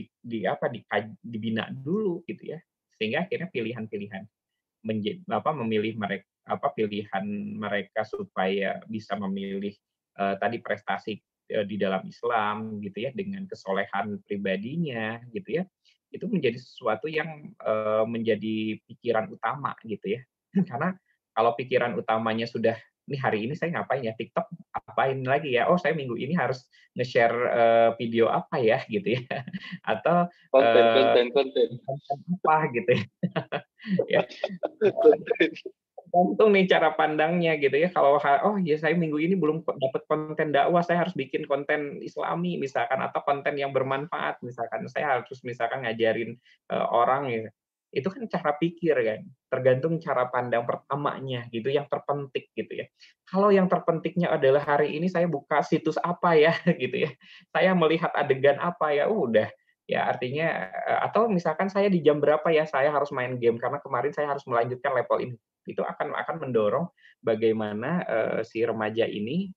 dibina dulu gitu ya. Sehingga akhirnya pilihan-pilihan memilih pilihan mereka supaya bisa memilih, tadi prestasi, di dalam Islam gitu ya, dengan kesolehan pribadinya gitu ya, itu menjadi sesuatu yang, menjadi pikiran utama gitu ya. Karena kalau pikiran utamanya sudah, "Nih hari ini saya ngapain ya? TikTok apain lagi ya? Oh saya minggu ini harus nge-share, video apa ya?" Gitu ya. Atau, konten eee, konten konten. konten apa gitu ya. Ya. Konten. Tergantung nih cara pandangnya gitu ya, kalau "Oh ya saya minggu ini belum dapat konten dakwah, saya harus bikin konten Islami," misalkan, atau konten yang bermanfaat misalkan, saya harus misalkan ngajarin, orang ya. Itu kan cara pikir kan, tergantung cara pandang pertamanya gitu, yang terpenting gitu ya. Kalau yang terpentingnya adalah hari ini saya buka situs apa ya gitu ya, saya melihat adegan apa ya, udah, ya artinya atau misalkan saya di jam berapa ya saya harus main game karena kemarin saya harus melanjutkan level ini. Itu akan mendorong bagaimana, si remaja ini,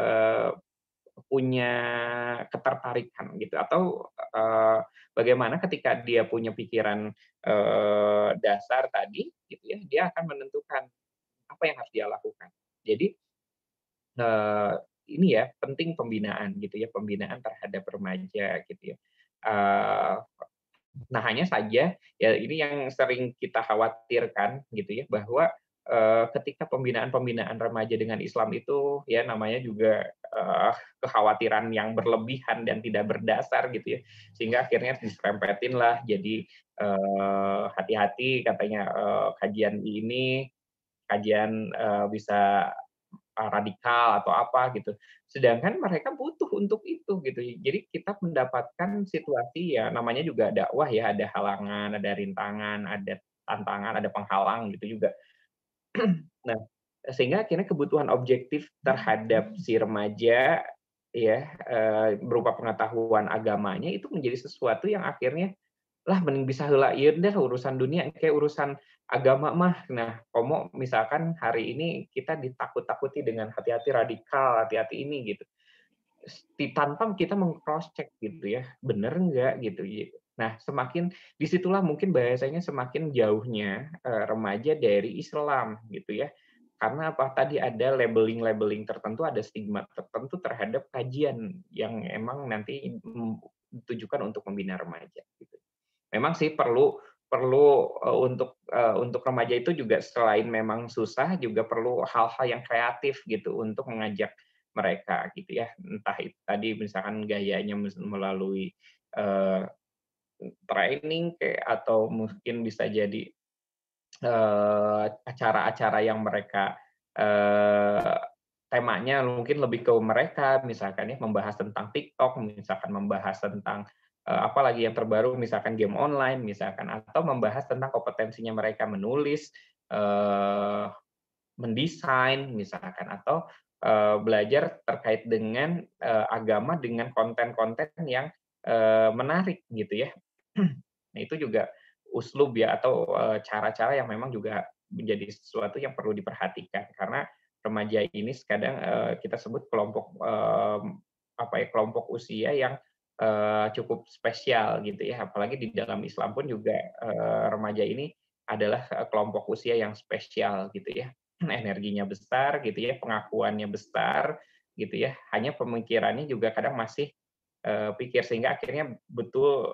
punya ketertarikan gitu atau, bagaimana ketika dia punya pikiran, dasar tadi gitu ya, dia akan menentukan apa yang harus dia lakukan. Jadi, eee, ini ya penting pembinaan gitu ya, pembinaan terhadap remaja gitu ya. Eee, nah hanya saja, ya ini yang sering kita khawatirkan gitu ya, bahwa, ketika pembinaan-pembinaan remaja dengan Islam itu ya namanya juga, kekhawatiran yang berlebihan dan tidak berdasar gitu ya, sehingga akhirnya diserempetinlah jadi, hati-hati katanya, kajian ini, kajian, bisa radikal atau apa gitu. Sedangkan mereka butuh untuk itu gitu. Jadi kita mendapatkan situasi ya namanya juga dakwah ya, ada halangan, ada rintangan, ada tantangan, ada penghalang gitu juga. Nah, sehingga akhirnya kebutuhan objektif terhadap si remaja ya, berupa pengetahuan agamanya itu menjadi sesuatu yang akhirnya lah mending bisa heula ieu deh urusan dunia, kayak urusan agama mah. Nah, komo misalkan hari ini kita ditakut-takuti dengan hati-hati radikal, hati-hati ini gitu. tanpa kita meng-cross check gitu ya, bener nggak gitu ya. Nah, semakin disitulah mungkin bahasanya semakin jauhnya remaja dari Islam gitu ya. Karena apa tadi ada labeling-labeling tertentu, ada stigma tertentu terhadap kajian yang emang nanti ditujukan untuk membina remaja gitu. Memang sih perlu perlu untuk remaja itu juga selain memang susah juga perlu hal-hal yang kreatif gitu untuk mengajak mereka gitu ya. Entah itu tadi misalkan gayanya melalui eee, training atau mungkin bisa jadi acara-acara yang mereka eee, temanya mungkin lebih ke mereka, misalkan ya membahas tentang TikTok, misalkan membahas tentang apalagi yang terbaru misalkan game online misalkan, atau membahas tentang kompetensinya mereka menulis, eee, mendesain misalkan, atau belajar terkait dengan agama dengan konten-konten yang menarik gitu ya. Nah itu juga uslub ya atau cara-cara yang memang juga menjadi sesuatu yang perlu diperhatikan karena remaja ini kadang kita sebut kelompok apa ya kelompok usia yang cukup spesial gitu ya apalagi di dalam Islam pun juga remaja ini adalah kelompok usia yang spesial gitu ya energinya besar gitu ya pengakuannya besar gitu ya hanya pemikirannya juga kadang masih pikir sehingga akhirnya betul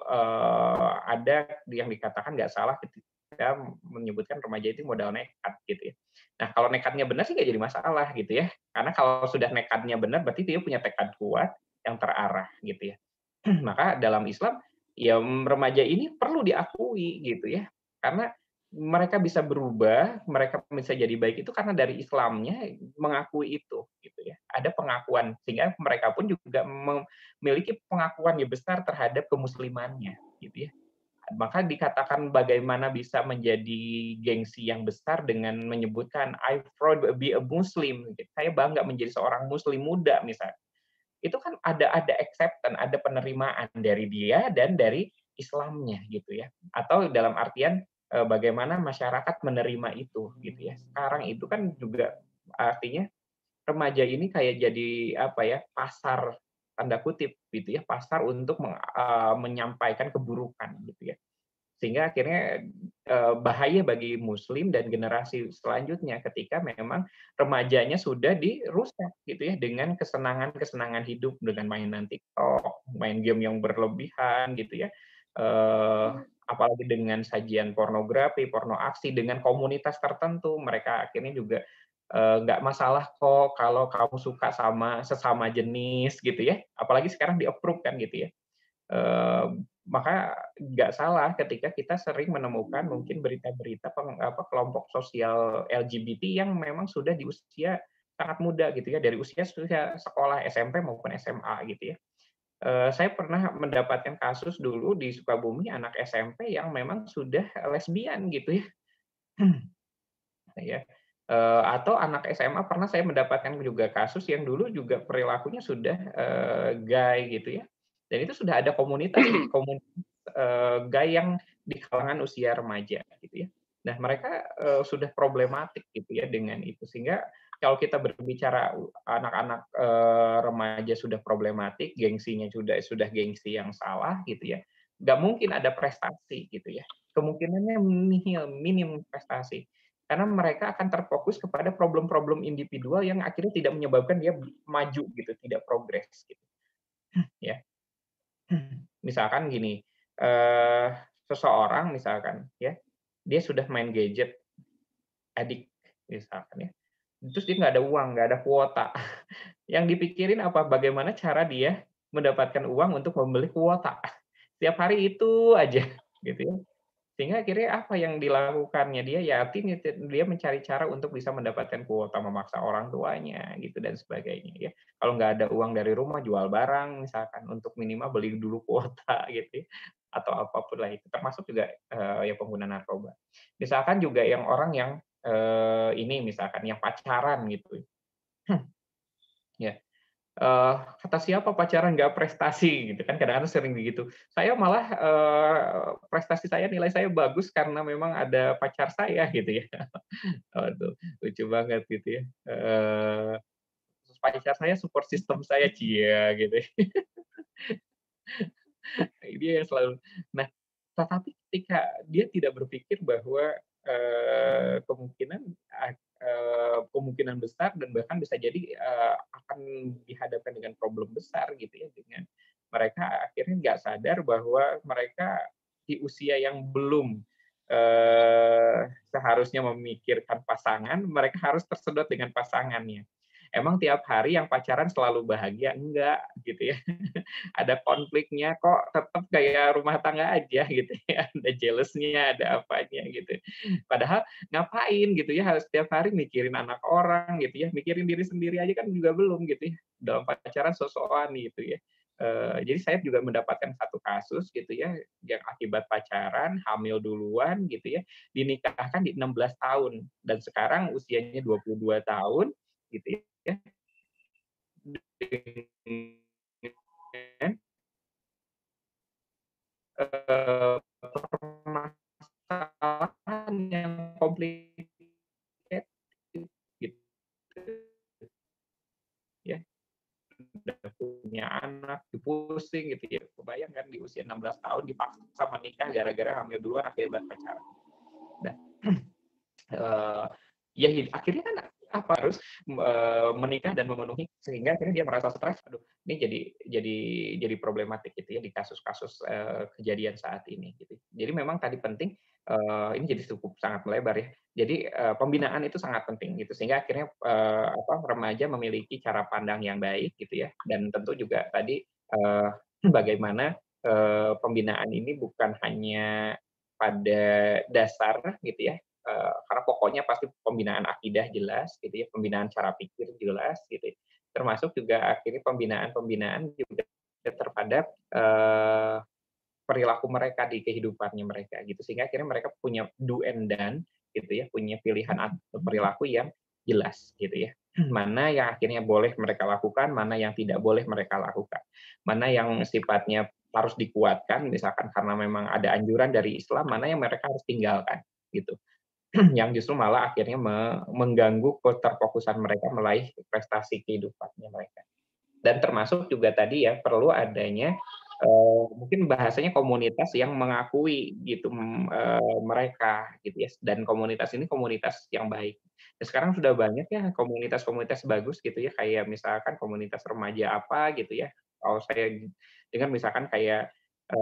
ada yang dikatakan nggak salah ketika menyebutkan remaja itu modal nekat gitu ya. Nah kalau nekatnya benar sih nggak jadi masalah gitu ya, karena kalau sudah nekatnya benar berarti dia punya tekad kuat yang terarah gitu ya. Maka dalam Islam ya remaja ini perlu diakui gitu ya, karena mereka bisa berubah, mereka bisa jadi baik itu karena dari Islamnya mengakui itu gitu ya. Ada pengakuan sehingga mereka pun juga memiliki pengakuan yang besar terhadap kemuslimannya gitu ya. Maka dikatakan bagaimana bisa menjadi gengsi yang besar dengan menyebutkan I proud to be a Muslim. Gitu. Saya bangga menjadi seorang Muslim muda misalnya. Itu kan ada acceptance, ada penerimaan dari dia dan dari Islamnya gitu ya. Atau dalam artian bagaimana masyarakat menerima itu gitu ya. Sekarang itu kan juga artinya remaja ini kayak jadi apa ya, pasar tanda kutip gitu ya, pasar untuk menyampaikan keburukan gitu ya. Sehingga akhirnya bahaya bagi muslim dan generasi selanjutnya ketika memang remajanya sudah dirusak gitu ya dengan kesenangan-kesenangan hidup dengan mainan TikTok, main game yang berlebihan gitu ya. Apalagi dengan sajian pornografi, porno aksi dengan komunitas tertentu, mereka akhirnya juga nggak masalah kok kalau kamu suka sama sesama jenis gitu ya, apalagi sekarang di-approve kan gitu ya. Eee, maka nggak salah ketika kita sering menemukan mungkin berita-berita kelompok sosial LGBT yang memang sudah di usia sangat muda gitu ya, dari usia sekolah SMP maupun SMA gitu ya. Saya pernah mendapatkan kasus dulu di Sukabumi anak SMP yang memang sudah lesbian gitu ya. Ya, atau anak SMA pernah saya mendapatkan juga kasus yang dulu juga perilakunya sudah, gay gitu ya, dan itu sudah ada komunitas tuh, komunitas, gay yang di kalangan usia remaja gitu ya. Nah mereka, sudah problematik gitu ya dengan itu, sehingga kalau kita berbicara anak-anak, remaja sudah problematik, gengsinya sudah gengsi yang salah gitu ya, nggak mungkin ada prestasi gitu ya, kemungkinannya minim prestasi. Karena mereka akan terfokus kepada problem-problem individual yang akhirnya tidak menyebabkan dia maju gitu, tidak progres gitu, ya. Misalkan gini, eee, seseorang misalkan ya, dia sudah main gadget, addict misalkan ya, terus dia nggak ada uang, nggak ada kuota, yang dipikirin apa, bagaimana cara dia mendapatkan uang untuk membeli kuota. Setiap hari itu aja gitu ya. Sehingga akhirnya apa yang dilakukannya dia, ya artinya dia mencari cara untuk bisa mendapatkan kuota, memaksa orang tuanya gitu dan sebagainya ya. Kalau nggak ada uang dari rumah, jual barang misalkan untuk minimal beli dulu kuota gitu ya, atau apapun lah itu, termasuk juga, ya pengguna narkoba. Misalkan juga yang orang yang, ini misalkan yang pacaran gitu ya. Kata siapa pacaran nggak prestasi gitu kan, kadang-kadang sering begitu. Saya malah, prestasi saya, nilai saya bagus karena memang ada pacar saya gitu ya. Waduh, lucu banget gitu ya. pacar saya support system saya, cia gitu. Dia yang selalu. Nah, tetapi ketika dia tidak berpikir bahwa kemungkinan besar dan bahkan bisa jadi akan dihadapkan dengan problem besar gitu ya, dengan mereka akhirnya nggak sadar bahwa mereka di usia yang belum seharusnya memikirkan pasangan, mereka harus tersedot dengan pasangannya. Emang tiap hari yang pacaran selalu bahagia? Enggak, gitu ya. Ada konfliknya kok, tetap kayak rumah tangga aja gitu ya. Ada jealousnya, ada apanya gitu. Padahal ngapain gitu ya, harus setiap hari mikirin anak orang gitu ya, mikirin diri sendiri aja kan juga belum gitu ya. Dalam pacaran so-soan gitu ya. Jadi saya juga mendapatkan satu kasus gitu ya, yang akibat pacaran, hamil duluan gitu ya, dinikahkan di 16 tahun dan sekarang usianya 22 tahun gitu ya. Dengan permasalahan yang complicated gitu ya. Udah punya anak, pusing gitu ya. Kebayang kan di usia 16 tahun dipaksa menikah gara-gara hamil duluan akibat pacaran. Nah, ya akhirnya kan harus menikah dan memenuhi sehingga akhirnya dia merasa stres. Aduh, ini jadi problematik gitu ya di kasus-kasus kejadian saat ini gitu. Jadi memang tadi penting ini jadi cukup sangat melebar ya. Jadi pembinaan itu sangat penting gitu sehingga akhirnya remaja memiliki cara pandang yang baik gitu ya dan tentu juga tadi bagaimana pembinaan ini bukan hanya pada dasar gitu ya. Karena pokoknya pasti pembinaan akidah jelas gitu ya, pembinaan cara pikir jelas gitu ya. Termasuk juga akhirnya pembinaan juga terhadap perilaku mereka di kehidupannya mereka gitu. Sehingga akhirnya mereka punya do and done gitu ya, punya pilihan atau perilaku yang jelas gitu ya. Mana yang akhirnya boleh mereka lakukan, mana yang tidak boleh mereka lakukan. Mana yang sifatnya harus dikuatkan misalkan karena memang ada anjuran dari Islam, mana yang mereka harus tinggalkan gitu. Yang justru malah akhirnya mengganggu keterfokusan mereka meraih prestasi kehidupannya mereka. Dan termasuk juga tadi ya perlu adanya mungkin bahasanya komunitas yang mengakui gitu mereka gitu ya. Dan komunitas ini komunitas yang baik. Dan sekarang sudah banyak ya komunitas-komunitas bagus gitu ya kayak misalkan komunitas remaja apa gitu ya. Kalau saya dengar misalkan kayak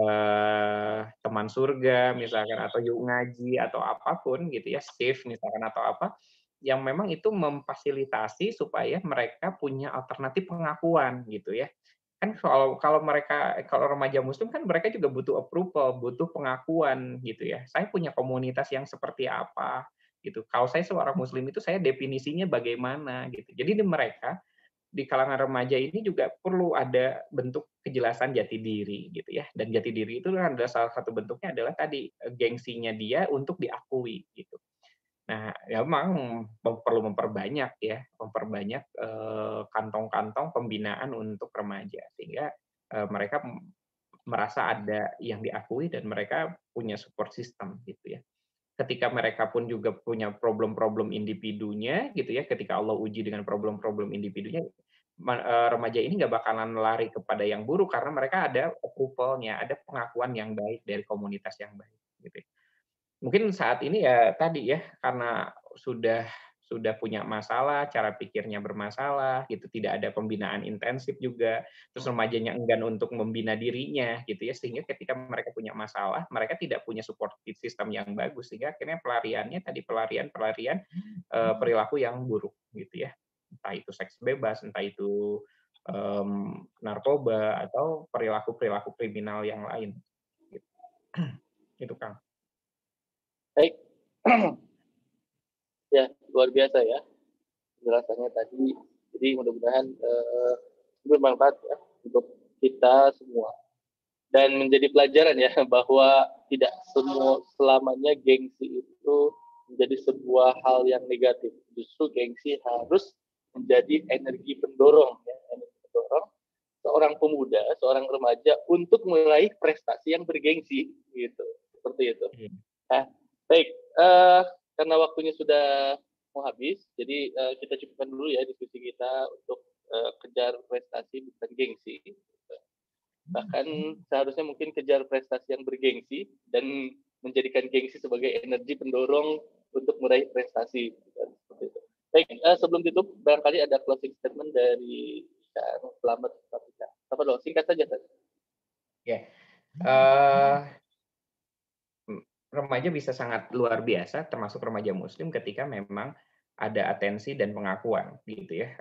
teman surga misalkan atau yuk ngaji atau apapun gitu ya, Safe misalkan atau apa, yang memang itu memfasilitasi supaya mereka punya alternatif pengakuan gitu ya. Kan kalau remaja muslim kan mereka juga butuh approval, butuh pengakuan gitu ya. Saya punya komunitas yang seperti apa gitu. Kalau saya seorang muslim itu saya definisinya bagaimana gitu. Jadi di mereka di kalangan remaja ini juga perlu ada bentuk kejelasan jati diri gitu ya. Dan jati diri itu kan adalah salah satu bentuknya adalah tadi gengsinya dia untuk diakui gitu. Nah, ya memang perlu memperbanyak kantong-kantong pembinaan untuk remaja sehingga mereka merasa ada yang diakui dan mereka punya support system gitu ya. Ketika mereka pun juga punya problem-problem individunya gitu ya, ketika Allah uji dengan problem-problem individunya, remaja ini nggak bakalan lari kepada yang buruk karena mereka ada approval-nya, ada pengakuan yang baik dari komunitas yang baik gitu. Mungkin saat ini ya tadi ya, karena sudah punya masalah, cara pikirnya bermasalah gitu, tidak ada pembinaan intensif juga, terus remajanya enggan untuk membina dirinya gitu ya, sehingga ketika mereka punya masalah, mereka tidak punya support system yang bagus, sehingga akhirnya pelariannya tadi pelarian perilaku yang buruk gitu ya. Entah itu seks bebas, entah itu narkoba atau perilaku-perilaku kriminal yang lain. Gitu. Itu Kang. Baik. Ya, luar biasa ya penjelasannya tadi. Jadi mudah-mudahan bermanfaat ya untuk kita semua. Dan menjadi pelajaran ya bahwa tidak selamanya gengsi itu menjadi sebuah hal yang negatif. Justru gengsi harus menjadi energi pendorong ya, energi pendorong seorang pemuda, seorang remaja untuk meraih prestasi yang bergengsi gitu. Seperti itu. Nah, baik, karena waktunya sudah mau habis, jadi kita cukupkan dulu ya diskusi kita untuk kejar prestasi bukan gengsi. Bahkan seharusnya mungkin kejar prestasi yang bergengsi dan menjadikan gengsi sebagai energi pendorong untuk meraih prestasi. Seperti itu. Baik, sebelum ditutup, barangkali ada closing statement dari Kang Slamet Patrika. Apa dong? Singkat saja, Tan. Ya, remaja bisa sangat luar biasa, termasuk remaja Muslim, ketika memang ada atensi dan pengakuan, gitu ya.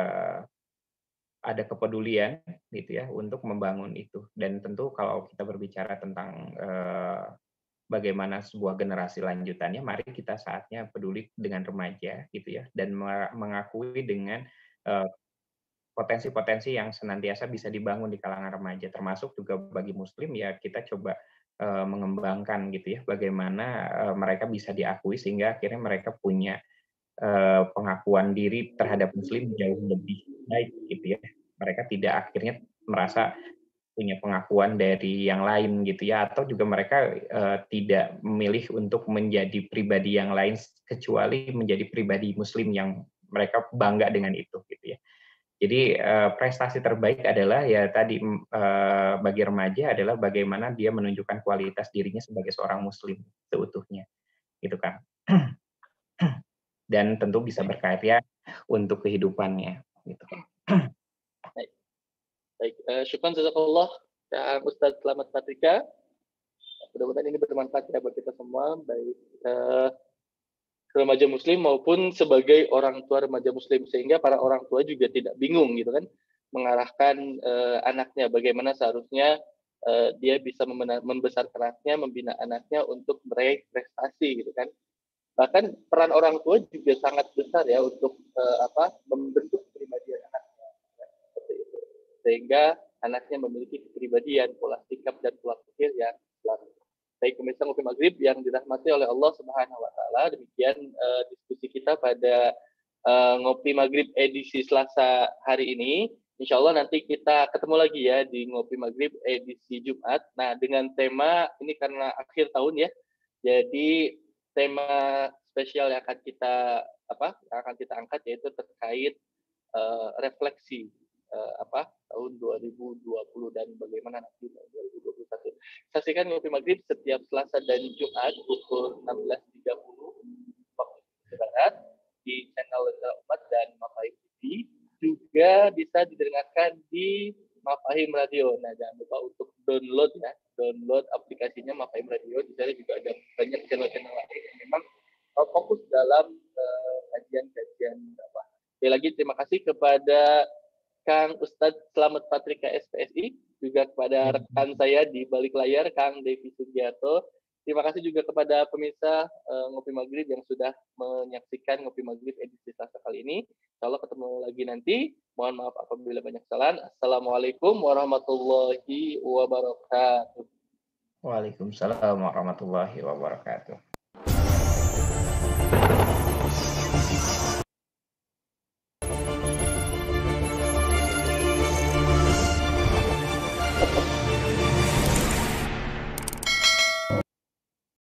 Ada kepedulian, gitu ya, untuk membangun itu. Dan tentu kalau kita berbicara tentang bagaimana sebuah generasi lanjutannya, mari kita saatnya peduli dengan remaja, gitu ya, dan mengakui dengan potensi-potensi yang senantiasa bisa dibangun di kalangan remaja, termasuk juga bagi Muslim ya kita coba mengembangkan gitu ya, bagaimana mereka bisa diakui sehingga akhirnya mereka punya pengakuan diri terhadap Muslim jauh lebih baik gitu ya. Mereka tidak akhirnya merasa punya pengakuan dari yang lain gitu ya, atau juga mereka tidak memilih untuk menjadi pribadi yang lain kecuali menjadi pribadi Muslim yang mereka bangga dengan itu gitu ya. Jadi prestasi terbaik adalah ya tadi bagi remaja adalah bagaimana dia menunjukkan kualitas dirinya sebagai seorang Muslim seutuhnya, gitu kan. Dan tentu bisa berkarya untuk kehidupannya, gitu. Baik, syukran jazakallah Kang Ustadz Slamet Patrika. Mudah-mudahan ini bermanfaat ya buat kita semua, baik remaja Muslim maupun sebagai orang tua remaja Muslim, sehingga para orang tua juga tidak bingung gitu kan, mengarahkan anaknya bagaimana seharusnya dia bisa membesarkan anaknya, membina anaknya untuk meraih prestasi gitu kan. Bahkan peran orang tua juga sangat besar ya untuk membentuk kepribadian anaknya, seperti itu. Sehingga anaknya memiliki kepribadian, pola sikap dan pola pikir yang selaras. Baik pemirsa Ngopi Maghrib yang dirahmati oleh Allah Subhanahu wa taala, demikian diskusi kita pada Ngopi Maghrib edisi Selasa hari ini. Insya Allah nanti kita ketemu lagi ya di Ngopi Maghrib edisi Jumat. Nah, dengan tema ini karena akhir tahun ya. Jadi tema spesial yang akan kita angkat yaitu terkait refleksi tahun 2020 dan bagaimana nanti tahun 2021. Saksikan Ngopi Maghrib setiap Selasa dan Jumat pukul 16.30 waktu Indonesia Barat di channel Lentera Umat dan Mafahim TV. Juga bisa didengarkan di Mafahim Radio. Nah, jangan lupa untuk download aplikasinya Mafahim Radio. Di sana juga ada banyak channel-channel lain yang memang fokus dalam kajian-kajian dakwah. Sekali lagi terima kasih kepada Kang Ustadz Slamet Patrika SPSI, juga kepada rekan saya di balik layar, Kang Devi Sugiarto. Terima kasih juga kepada pemirsa Ngopi Maghrib yang sudah menyaksikan Ngopi Maghrib edisi Selasa kali ini. Insya Allah ketemu lagi nanti. Mohon maaf apabila banyak kesalahan. Assalamualaikum warahmatullahi wabarakatuh. Waalaikumsalam warahmatullahi wabarakatuh.